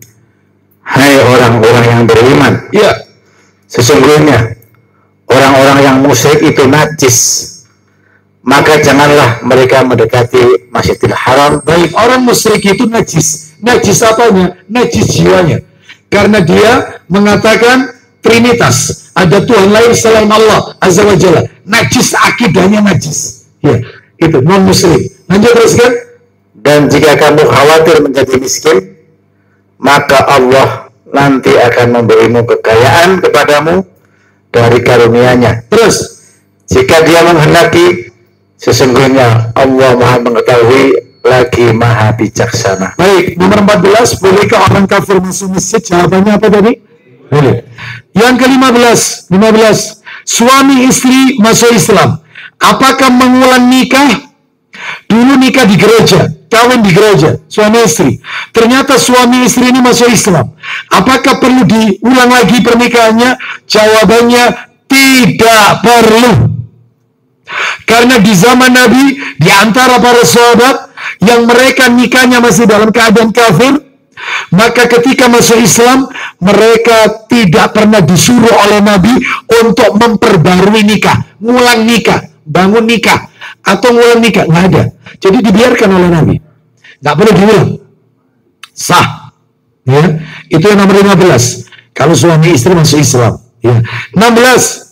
Hai orang-orang yang beriman, Ya, sesungguhnya orang-orang yang musyrik itu najis, maka janganlah mereka mendekati Masjidil Haram. baik, orang musyrik itu najis. Najis apanya? Najis jiwanya. Karena dia mengatakan Trinitas, ada Tuhan lain selain Allah Azza wa Jalla. Najis, akidahnya najis. Ya, itu non muslim. Lanjut teruskan. Dan jika kamu khawatir menjadi miskin, maka Allah nanti akan memberimu kekayaan kepadamu dari karunia-Nya. Terus, Jika dia menghendaki, sesungguhnya Allah Maha mengetahui lagi Maha bijaksana. baik, nomor 14, bolehkah orang kafir masuk masjid? Jawabannya apa tadi? Boleh. Yang ke-15, suami istri masuk Islam. Apakah mengulang nikah? Dulu nikah di gereja, kawin di gereja, suami istri. Ternyata suami istri ini masuk Islam. Apakah perlu diulang lagi pernikahannya? Jawabannya tidak perlu. Karena di zaman Nabi, di antara para sahabat yang mereka nikahnya masih dalam keadaan kafir, maka ketika masuk Islam, mereka tidak pernah disuruh oleh Nabi untuk memperbarui nikah, ngulang nikah, bangun nikah, atau ngulang nikah. Nggak ada. Jadi dibiarkan oleh Nabi. Nggak perlu diulang. Sah. Ya. Itu yang nomor 15. Kalau suami istri masuk Islam. Ya. 16.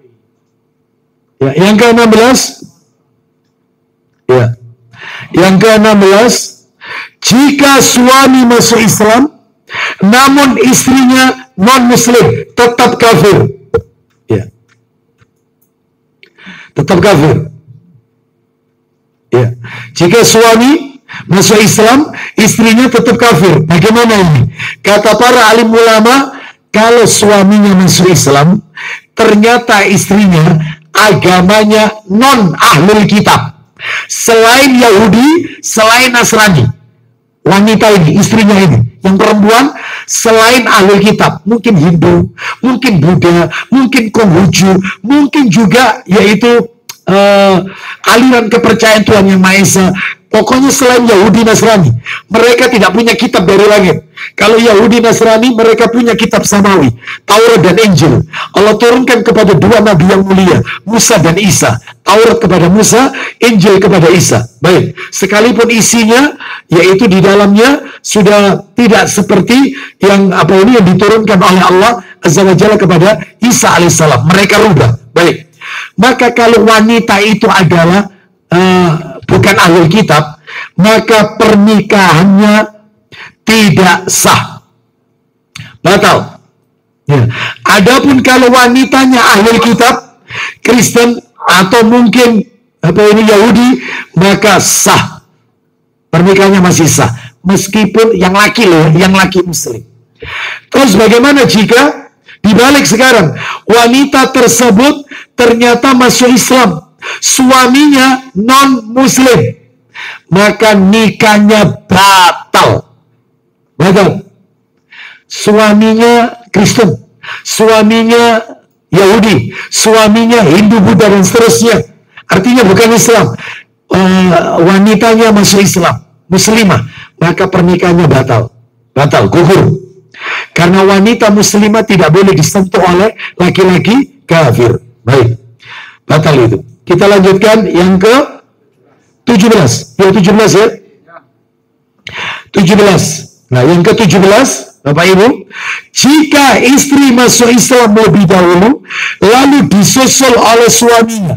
Ya. Yang ke-16. Ya. Yang ke-16. Jika suami masuk Islam, namun istrinya non-muslim, tetap kafir. Ya. Tetap kafir. Ya. Jika suami masuk Islam, istrinya tetap kafir. Bagaimana ini? Kata para alim ulama, kalau suaminya masuk Islam, ternyata istrinya agamanya non-ahlul kitab. Selain Yahudi, selain Nasrani. Wanita ini, istrinya ini, yang perempuan selain ahlul kitab, mungkin Hindu, mungkin Buddha, mungkin Konghucu, mungkin juga yaitu aliran kepercayaan Tuhan Yang Maha Esa. Pokoknya selain Yahudi Nasrani, mereka tidak punya kitab dari langit. Kalau Yahudi Nasrani, mereka punya kitab samawi, Taurat dan Injil. Allah turunkan kepada dua nabi yang mulia, Musa dan Isa. Taurat kepada Musa, Injil kepada Isa. Baik, sekalipun isinya, yaitu di dalamnya sudah tidak seperti yang yang diturunkan oleh Allah Azza wa Jalla kepada Isa alaihissalam. Mereka rubah. Baik, maka kalau wanita itu adalah bukan ahlul kitab, maka pernikahannya tidak sah, batal. Ya. Adapun kalau wanitanya ahlul kitab, Kristen atau mungkin Yahudi, maka sah, pernikahannya masih sah, meskipun yang laki muslim. Terus bagaimana jika dibalik sekarang, wanita tersebut ternyata masuk Islam, suaminya non-muslim, maka nikahnya batal. Suaminya Kristen, suaminya Yahudi, suaminya Hindu, Buddha, dan seterusnya, artinya bukan Islam, wanitanya masuk Islam, muslimah, maka pernikahannya batal, gugur. Karena wanita muslimah tidak boleh disentuh oleh laki-laki kafir. Baik, batal itu. Kita lanjutkan yang ke 17. Ya, 17 ya. 17. Nah, yang ke 17, Bapak Ibu, jika istri masuk Islam lebih dahulu, lalu disusul oleh suaminya.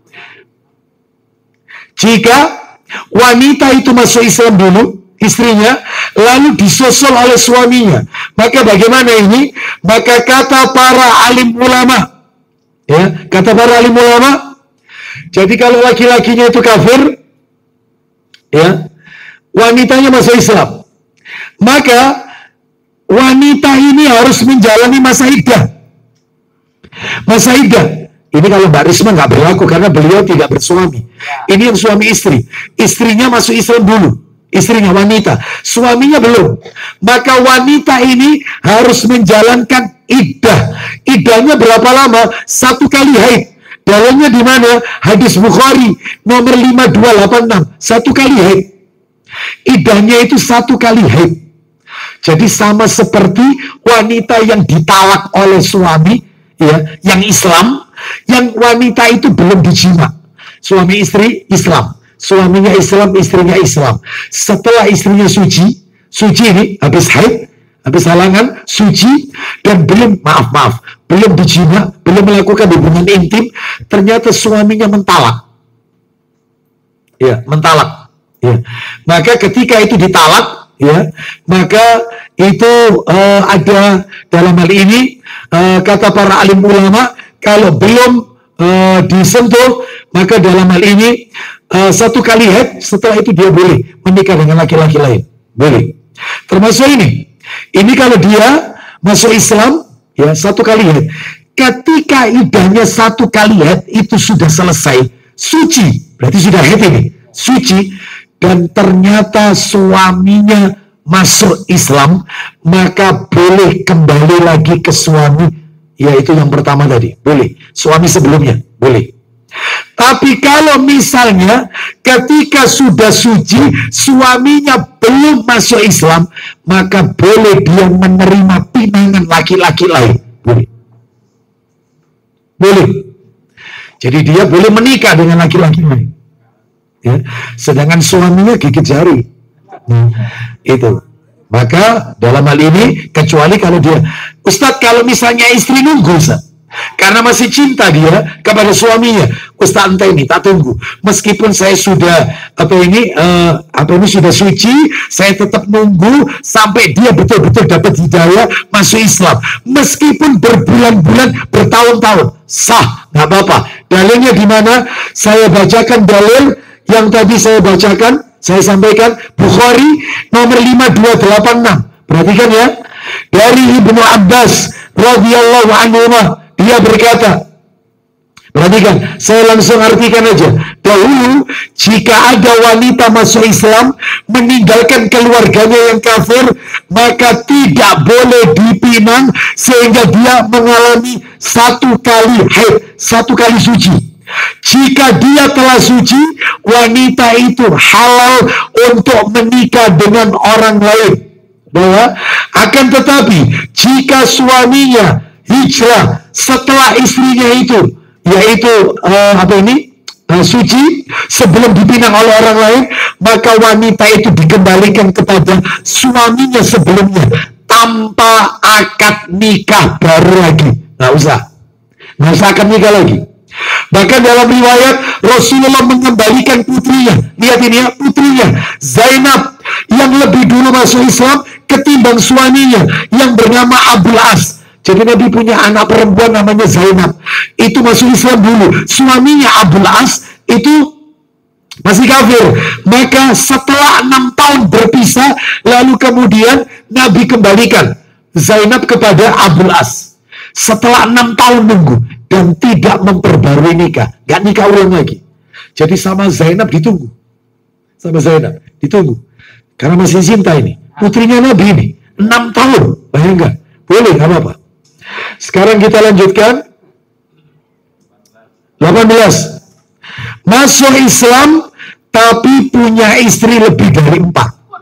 Jika wanita itu masuk Islam dulu, istrinya, lalu disusul oleh suaminya, maka bagaimana ini? Maka kata para alim ulama, ya, kata para alim ulama, jadi kalau laki-lakinya itu kafir, ya, wanitanya masuk Islam, maka wanita ini harus menjalani masa iddah. Masa iddah ini kalau Mbak Risma nggak berlaku karena beliau tidak bersuami. Ini yang suami istri. Istrinya masuk Islam dulu. Istrinya wanita. Suaminya belum. Maka wanita ini harus menjalankan iddah. Iddahnya berapa lama? 1 kali haid. Dalilnya di mana? Hadis Bukhari nomor 5286. 1 kali haid. Iddahnya itu 1 kali haid. Jadi sama seperti wanita yang ditalak oleh suami, ya, yang Islam, yang wanita itu belum dijima. Suami istri Islam, suaminya Islam, istrinya Islam. Setelah istrinya suci ini habis haid, habis halangan, suci, dan belum belum dijima, belum melakukan hubungan intim, ternyata suaminya mentalak. Ya, mentalak. Ya. Maka ketika itu ditalak, ya, maka itu ada dalam hal ini kata para alim ulama, kalau belum disentuh, maka dalam hal ini 1 kali haid, setelah itu dia boleh menikah dengan laki-laki lain, boleh. Termasuk ini kalau dia masuk Islam, ya, 1 kali haid. Ketika iddahnya 1 kali haid itu sudah selesai, suci, berarti sudah haid ini, suci. Dan ternyata suaminya masuk Islam, maka boleh kembali lagi ke suami, yaitu yang pertama tadi, boleh. Suami sebelumnya, boleh. Tapi kalau misalnya ketika sudah suci, suaminya belum masuk Islam, maka boleh dia menerima pinangan laki-laki lain, boleh. Boleh. Jadi dia boleh menikah dengan laki-laki lain. Ya, sedangkan suaminya gigit jari. Itu. Maka dalam hal ini, kecuali kalau dia, Ustadz, kalau misalnya istri nunggu, Ustadz, karena masih cinta dia kepada suaminya, Ustadz, entah ini tak tunggu, meskipun saya sudah sudah suci, saya tetap nunggu sampai dia betul-betul dapat hidayah masuk Islam, meskipun berbulan-bulan, bertahun-tahun, sah, nggak apa-apa. Dalilnya di mana? Saya bacakan dalil yang tadi saya bacakan, saya sampaikan, Bukhari nomor 5286. Perhatikan ya, dari Ibnu Abbas radhiyallahu anhu, dia berkata, perhatikan, saya langsung artikan aja. Dahulu, jika ada wanita masuk Islam, meninggalkan keluarganya yang kafir, maka tidak boleh dipinang sehingga dia mengalami 1 kali haid, 1 kali suci. Jika dia telah suci, wanita itu halal untuk menikah dengan orang lain. Bahwa akan tetapi, jika suaminya hijrah setelah istrinya itu, yaitu suci, sebelum dipinang oleh orang lain, maka wanita itu dikembalikan kepada suaminya sebelumnya tanpa akad nikah baru lagi. Nggak usah akad nikah lagi. Bahkan dalam riwayat, Rasulullah mengembalikan putrinya, lihat ini ya, putrinya Zainab yang lebih dulu masuk Islam ketimbang suaminya yang bernama Abul As. Jadi Nabi punya anak perempuan namanya Zainab, itu masuk Islam dulu. Suaminya Abul As itu masih kafir. Maka setelah 6 tahun berpisah, lalu kemudian Nabi kembalikan Zainab kepada Abul As. Setelah 6 tahun nunggu dan tidak memperbarui nikah, gak nikah ulang lagi. Jadi sama Zainab ditunggu, karena masih cinta ini. Putrinya Nabi ini 6 tahun, bayangkan. Boleh, gak apa-apa. Sekarang kita lanjutkan 18. Masuk Islam tapi punya istri lebih dari 4.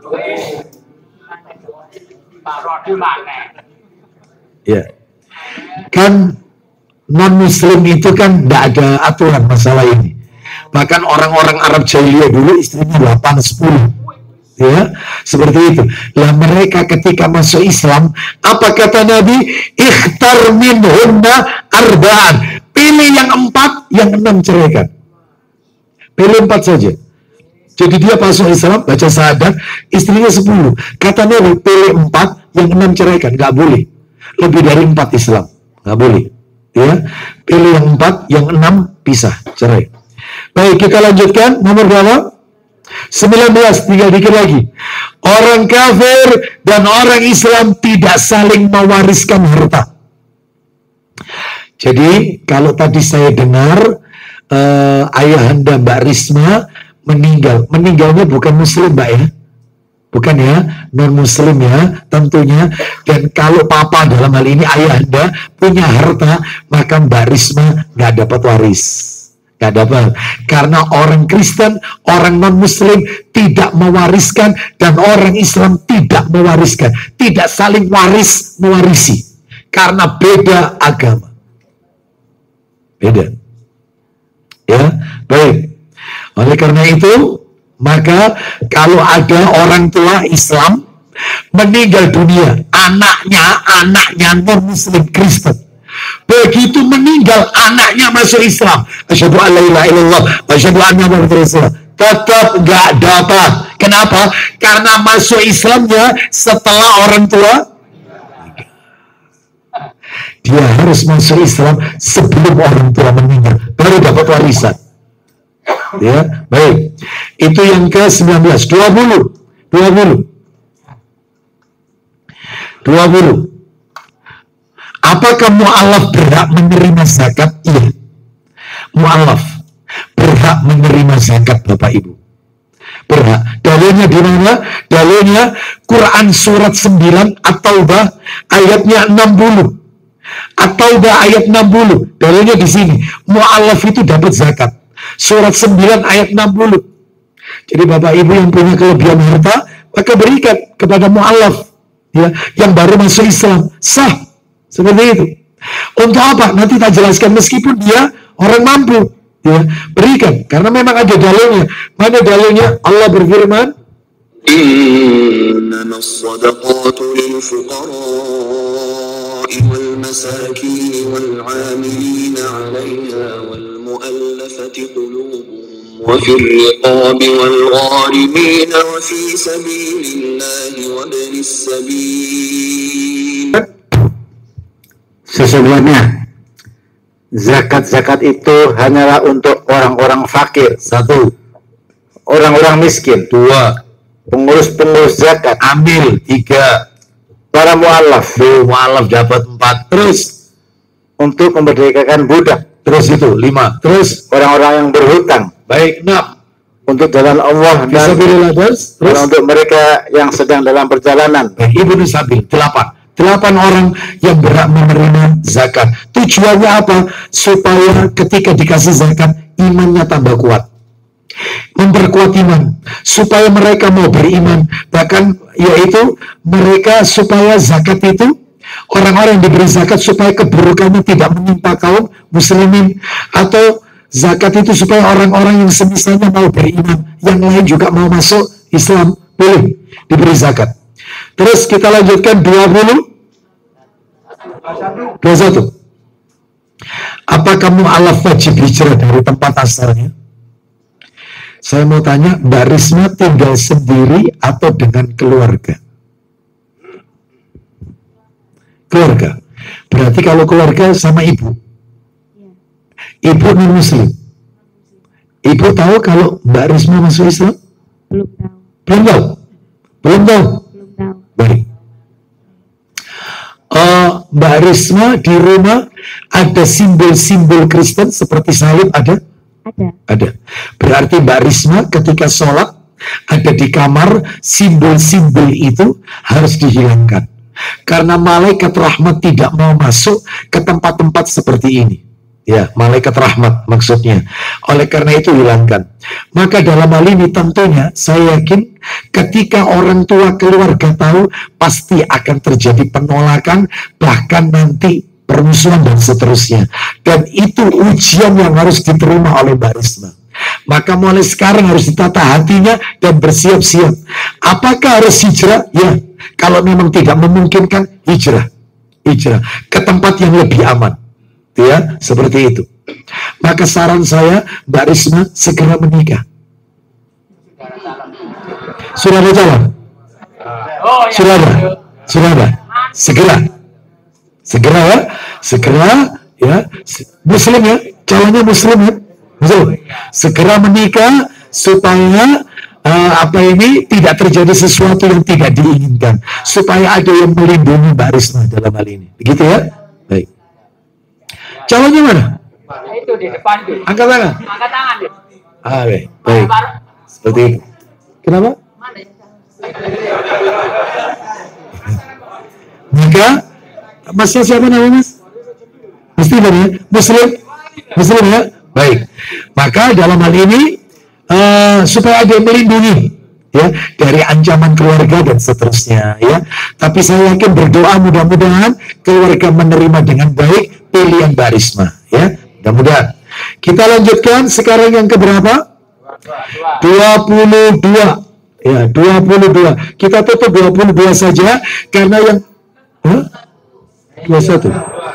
Ya, kan non-muslim itu kan tidak ada aturan masalah ini. Bahkan orang-orang Arab jahiliyah dulu istrinya 8-10. Ya, Seperti itu. Lah mereka ketika masuk Islam, apa kata Nabi? Ikhtar minhunna arba'an. Pilih yang 4, yang 6 ceraikan. Pilih 4 saja. Jadi dia masuk Islam, baca syahadat, istrinya 10. Kata Nabi, pilih 4, yang 6 ceraikan. Gak boleh. Lebih dari 4 Islam. Gak boleh. Ya, pilih yang 4, yang 6 pisah, cerai. Baik, kita lanjutkan. Nomor berapa? 19, tinggal dikit lagi. Orang kafir dan orang Islam tidak saling mewariskan harta. Jadi, kalau tadi saya dengar ayahanda Mbak Risma meninggal. Meninggalnya bukan muslim, Mbak ya. Bukan ya, non-muslim ya, tentunya. Dan kalau papa dalam hal ini ayahanda punya harta, maka Mbak Risma nggak dapat waris. Nggak dapat. Karena orang Kristen, orang non-muslim tidak mewariskan, dan orang Islam tidak mewariskan. Tidak saling mewarisi. Karena beda agama. Beda. Ya, baik. Oleh karena itu, maka kalau ada orang tua Islam meninggal dunia, anaknya non-muslim Kristen, begitu meninggal anaknya masuk Islam, asyhadu an la ilaha illallah wa asyhadu anna muhammadar rasulullah, tetap gak dapat. Kenapa? Karena masuk Islamnya setelah orang tua. Dia harus masuk Islam sebelum orang tua meninggal, baru dapat warisan. Ya, baik. Itu yang ke-19. 20. Apakah mu'alaf berhak menerima zakat? Iya. Mu'alaf berhak menerima zakat, Bapak Ibu. Berhak. Dalilnya di mana? Dalilnya Quran surat 9 At-Taubah ayatnya 60. At-Taubah ayat 60. Dalilnya di sini. Mu'alaf itu dapat zakat. Surat 9 ayat 60. Jadi Bapak Ibu yang punya kelebihan harta, maka berikan kepada mu'alaf, ya, yang baru masuk Islam. Sah. Seperti itu. Untuk apa? Nanti tak jelaskan, meskipun dia orang mampu, ya, berikan. Karena memang ada dalilnya. Mana dalilnya? Allah berfirman, إنما الصدقات للفقراء والمساكين والعاملين عليها والمؤلفة قلوبهم وفي الرقاب والغارمين وفي سبيل الله وابن السبيل. Sesungguhnya zakat itu hanyalah untuk orang-orang fakir. 1. Orang-orang miskin. 2. Pengurus zakat. Ambil. 3. Para mu'alaf. Mu'alaf dapat 4. Terus untuk memerdekakan budak. Terus itu 5. Terus orang-orang yang berhutang. Baik, 6. Untuk jalan Allah dan terus untuk mereka yang sedang dalam perjalanan. Baik, Ibnu Sabil. 8 orang yang berhak menerima zakat. Tujuannya apa? Supaya ketika dikasih zakat, imannya tambah kuat. Memperkuat iman. Supaya mereka mau beriman. Bahkan yaitu mereka supaya zakat itu, orang-orang yang diberi zakat supaya keburukannya tidak menimpa kaum muslimin. Atau zakat itu supaya orang-orang yang semisalnya mau beriman, yang lain juga mau masuk Islam, boleh diberi zakat. Terus kita lanjutkan 21. Apakah mu'alaf wajib hijrah dari tempat asalnya? Saya mau tanya, Mbak Risma tinggal sendiri atau dengan keluarga? Keluarga. Berarti kalau keluarga sama ibu. Ibu non muslim. Ibu tahu kalau Mbak Risma masuk Islam? Belum tahu. Belum tahu. Belum tahu. Belum tahu. Baik. Mbak Risma di rumah ada simbol-simbol Kristen seperti salib ada? Ada. Berarti Mbak Risma ketika sholat ada di kamar, simbol-simbol itu harus dihilangkan. Karena malaikat rahmat tidak mau masuk ke tempat-tempat seperti ini. Ya, malaikat rahmat maksudnya. Oleh karena itu hilangkan. Maka dalam hal ini tentunya saya yakin ketika orang tua keluarga tahu, pasti akan terjadi penolakan, bahkan nanti permusuhan dan seterusnya. Dan itu ujian yang harus diterima oleh Mbak Risma. Maka mulai sekarang harus ditata hatinya dan bersiap-siap. Apakah harus hijrah? Ya, kalau memang tidak memungkinkan, hijrah ke tempat yang lebih aman. Ya, seperti itu. Maka saran saya, Mbak Risma segera menikah. Sudah ada calon? Sudah ada. Segera ya. Muslim ya, calonnya Muslim ya. Segera menikah supaya tidak terjadi sesuatu yang tidak diinginkan, supaya ada yang melindungi Mbak Risma dalam hal ini. Begitu ya? Baik. Calonnya mana? Itu di depan tuh. Angkat tangan. Angkat tangan deh. Baik. Seperti itu. Kenapa? Maka Masnya siapa namanya, Mas? Muslim ya? Muslim ya? Baik. Maka dalam hal ini supaya ada yang melindungi ya dari ancaman keluarga dan seterusnya ya. Tapi saya yakin berdoa mudah-mudahan keluarga menerima dengan baik pilihan Mbak Risma ya. Mudah-mudahan. Kita lanjutkan sekarang yang keberapa? 22. Ya, 22. Kita tutup 22 saja karena yang 21.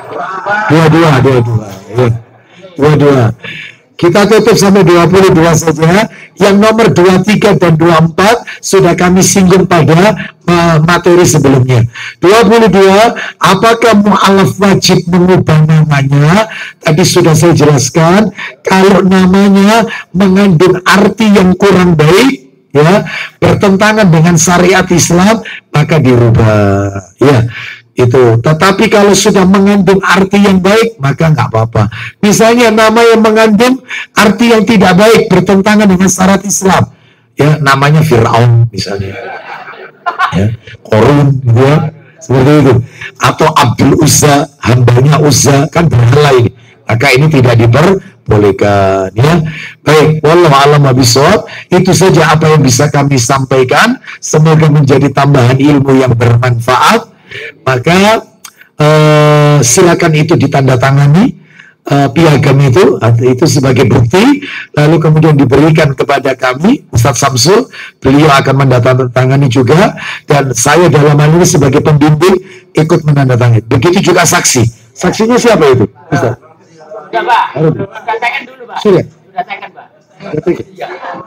22. Kita tutup sampai 22 saja. Yang nomor 23 dan 24 sudah kami singgung pada materi sebelumnya. 22, apakah mu'alaf wajib mengubah namanya? Tadi sudah saya jelaskan, kalau namanya mengandung arti yang kurang baik, ya, bertentangan dengan syariat Islam, maka dirubah. Ya. Itu. Tetapi kalau sudah mengandung arti yang baik, maka nggak apa-apa. Misalnya nama yang mengandung arti yang tidak baik, bertentangan dengan syariat Islam, ya, namanya Fir'aun misalnya, ya, Korun, ya, seperti itu. Atau Abdul Uzza, hambanya Uzza, kan berhala ini. Maka ini tidak diperbolehkan, ya. Baik, wallahu a'lam bishawab. Itu saja apa yang bisa kami sampaikan. Semoga menjadi tambahan ilmu yang bermanfaat. Maka silakan itu ditandatangani piagam itu sebagai bukti, lalu kemudian diberikan kepada kami Ustadz Samsul, beliau akan menandatangani juga, dan saya dalam hal ini sebagai pembimbing ikut menandatangani. Begitu juga saksinya siapa itu? Ustadz? Sudah Pak, sudah teken dulu Pak. Sudah teken Pak. Iya.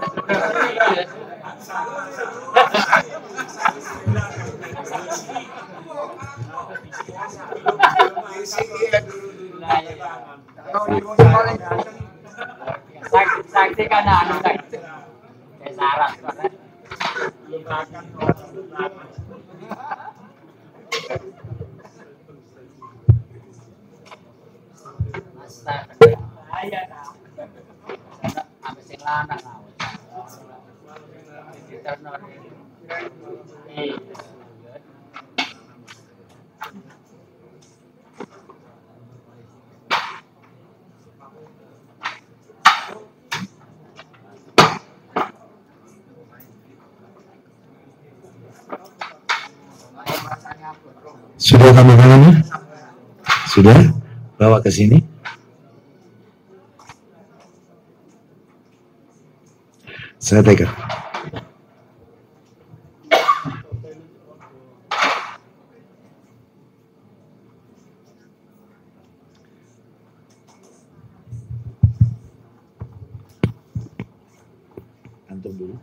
Saksi kan anu kan. Saran. Sudah tanda tangannya? Sudah? Bawa ke sini. Saya pegang. Antum dulu.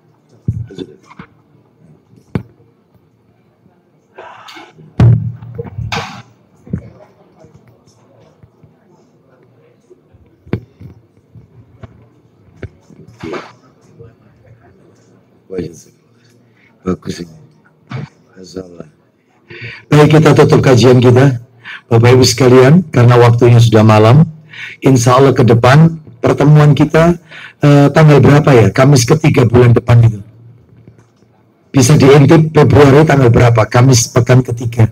Bagus ini. Masalah. Baik, kita tutup kajian kita, Bapak Ibu sekalian, karena waktunya sudah malam. Insya Allah ke depan pertemuan kita tanggal berapa ya? Kamis ketiga bulan depan itu. Bisa diintip Februari tanggal berapa? Kamis pekan ketiga.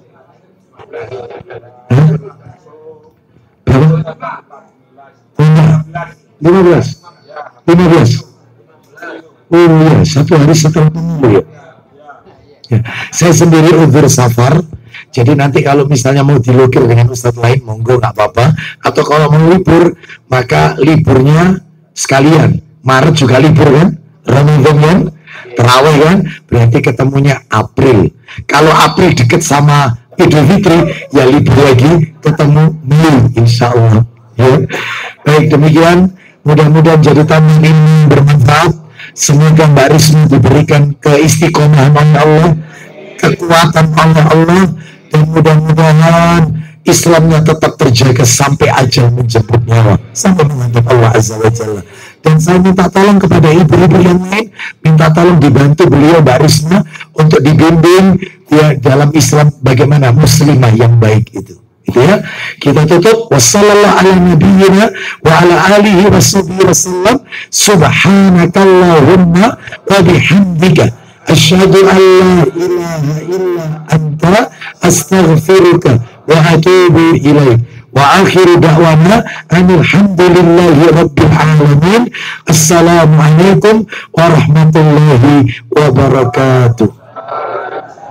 Berapa? 15. Oh iya, 1 hari setelah pemilu ya. Ya. Saya sendiri uzur safar, jadi nanti kalau misalnya mau dilukir dengan ustadz lain, monggo nggak apa-apa. Atau kalau mau libur, maka liburnya sekalian. Maret juga libur kan, Ramadan kan, terawih kan, berarti ketemunya April. Kalau April deket sama Idul Fitri, ya libur lagi, ketemu Mei, insya Allah. Ya. Baik, demikian, mudah-mudahan jadi tamu ini bermanfaat. Semoga Mbak Risma diberikan keistiqomahan oleh Allah, kekuatan oleh Allah, dan mudah-mudahan Islamnya tetap terjaga sampai ajal menjemput nyawa, sampai menghadap Allah Azza wa Jalla. Dan saya minta tolong kepada ibu-ibu yang lain, minta tolong dibantu beliau Mbak Risma untuk dibimbing ya dalam Islam bagaimana muslimah yang baik itu. Gitu ya. Kita tutup. Wassallallahu ala nabiyyina wa ala alihi wasallam. Subhanakallahumma wa bihamdika asyhadu an la ilaha illa anta astaghfiruka wa atubu ilaik. Wa akhiru da'wana alhamdulillahi rabbil alamin. Assalamualaikum warahmatullahi wabarakatuh.